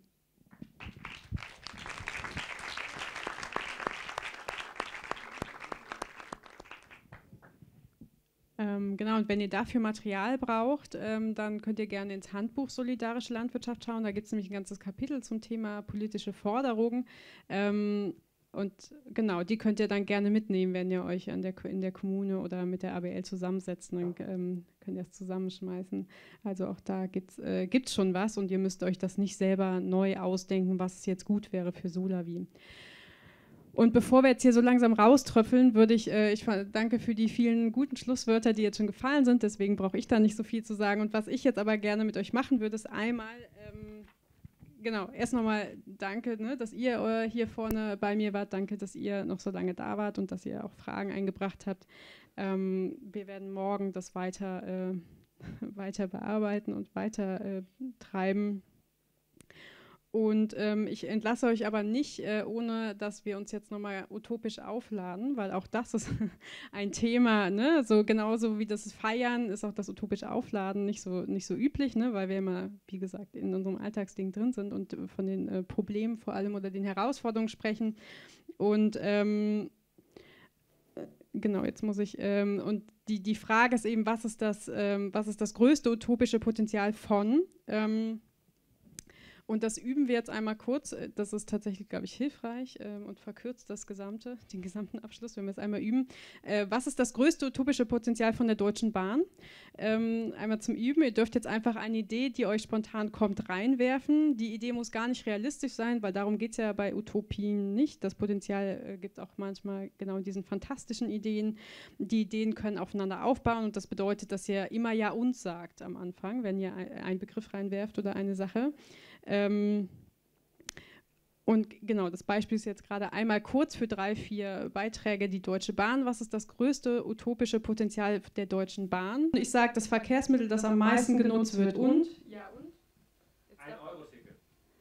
Ähm, genau, und wenn ihr dafür Material braucht, ähm, dann könnt ihr gerne ins Handbuch Solidarische Landwirtschaft schauen. Da gibt es nämlich ein ganzes Kapitel zum Thema politische Forderungen. Ähm, und genau, die könnt ihr dann gerne mitnehmen, wenn ihr euch an der, in der Kommune oder mit der A B L zusammensetzt. Dann ähm, könnt ihr es zusammenschmeißen. Also auch da gibt es äh, gibt's schon was und ihr müsst euch das nicht selber neu ausdenken, was jetzt gut wäre für Solavi. Und bevor wir jetzt hier so langsam rauströpfeln, würde ich, äh, ich danke für die vielen guten Schlusswörter, die jetzt schon gefallen sind, deswegen brauche ich da nicht so viel zu sagen. Und was ich jetzt aber gerne mit euch machen würde, ist einmal, ähm, genau, erst nochmal danke, ne, dass ihr äh, hier vorne bei mir wart, danke, dass ihr noch so lange da wart und dass ihr auch Fragen eingebracht habt. Ähm, wir werden morgen das weiter, äh, weiter bearbeiten und weiter äh, treiben. Und ähm, ich entlasse euch aber nicht, äh, ohne dass wir uns jetzt nochmal utopisch aufladen, weil auch das ist ein Thema, ne? So genauso wie das Feiern ist auch das utopische Aufladen nicht so, nicht so üblich, ne? Weil wir immer, wie gesagt, in unserem Alltagsding drin sind und äh, von den äh, Problemen vor allem oder den Herausforderungen sprechen. Und ähm, genau, jetzt muss ich, ähm, und die, die Frage ist eben, was ist das, ähm, was ist das größte utopische Potenzial von? Ähm, Und das üben wir jetzt einmal kurz. Das ist tatsächlich, glaube ich, hilfreich ähm, und verkürzt das gesamte, den gesamten Abschluss, wenn wir es einmal üben. Äh, was ist das größte utopische Potenzial von der Deutschen Bahn? Ähm, einmal zum Üben. Ihr dürft jetzt einfach eine Idee, die euch spontan kommt, reinwerfen. Die Idee muss gar nicht realistisch sein, weil darum geht es ja bei Utopien nicht. Das Potenzial äh, gibt auch manchmal genau in diesen fantastischen Ideen. Die Ideen können aufeinander aufbauen und das bedeutet, dass ihr immer Ja und sagt am Anfang, wenn ihr ein, einen Begriff reinwerft oder eine Sache. Ähm, und genau, das Beispiel ist jetzt gerade einmal kurz für drei, vier Beiträge die Deutsche Bahn. Was ist das größte utopische Potenzial der Deutschen Bahn? Ich sage, das Verkehrsmittel, das am meisten genutzt wird und? Ja, und? Ein Euro-Ticket.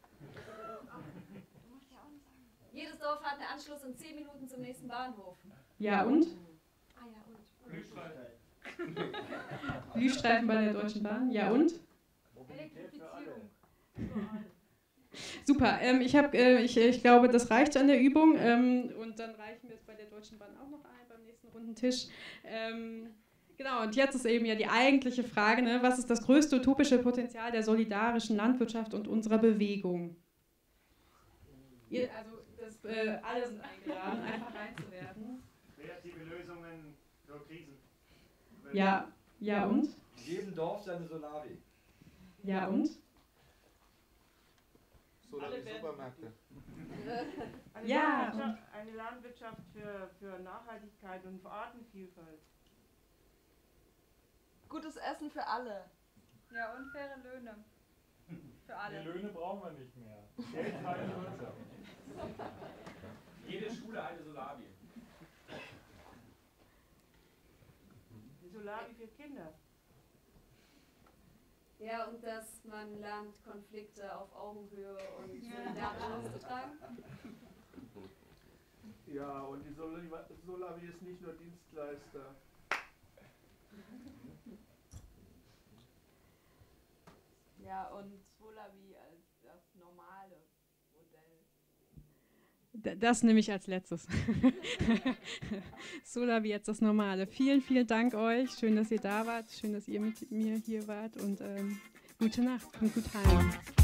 Jedes Dorf hat einen Anschluss in zehn Minuten zum nächsten Bahnhof. Ja, und? Ah, ja, und? Glühstreifen. Glühstreifen bei der Deutschen Bahn. Ja, und? Elektrifizierung. Super, ähm, ich, hab, äh, ich, ich glaube, das reicht an der Übung ähm, und dann reichen wir es bei der Deutschen Bahn auch noch ein beim nächsten Rundentisch. Ähm, genau, und jetzt ist eben ja die eigentliche Frage, ne, was ist das größte utopische Potenzial der solidarischen Landwirtschaft und unserer Bewegung? Ihr, also das, äh, alle sind eingeladen, einfach reinzuwerfen. Kreative Lösungen für Krisen. Ja, ja und? In jedem Dorf seine Solavi. Ja und? Solar wie Supermärkte. Eine, ja. Landwirtschaft, eine Landwirtschaft für, für Nachhaltigkeit und für Artenvielfalt. Gutes Essen für alle. Ja, und faire Löhne. Für alle. Die Löhne brauchen wir nicht mehr. Geld freie Wirtschaft. Jede Schule eine Solavi. Die Solavi für Kinder. Ja, und dass man lernt, Konflikte auf Augenhöhe und solidarisch auszutragen. Ja, und die Solavi ist nicht nur Dienstleister. Ja, und Solavi als das normale Modell. Das nehme ich als letztes. Solavi jetzt das Normale. Vielen, vielen Dank euch. Schön, dass ihr da wart. Schön, dass ihr mit mir hier wart. Und ähm, gute Nacht und gut heim.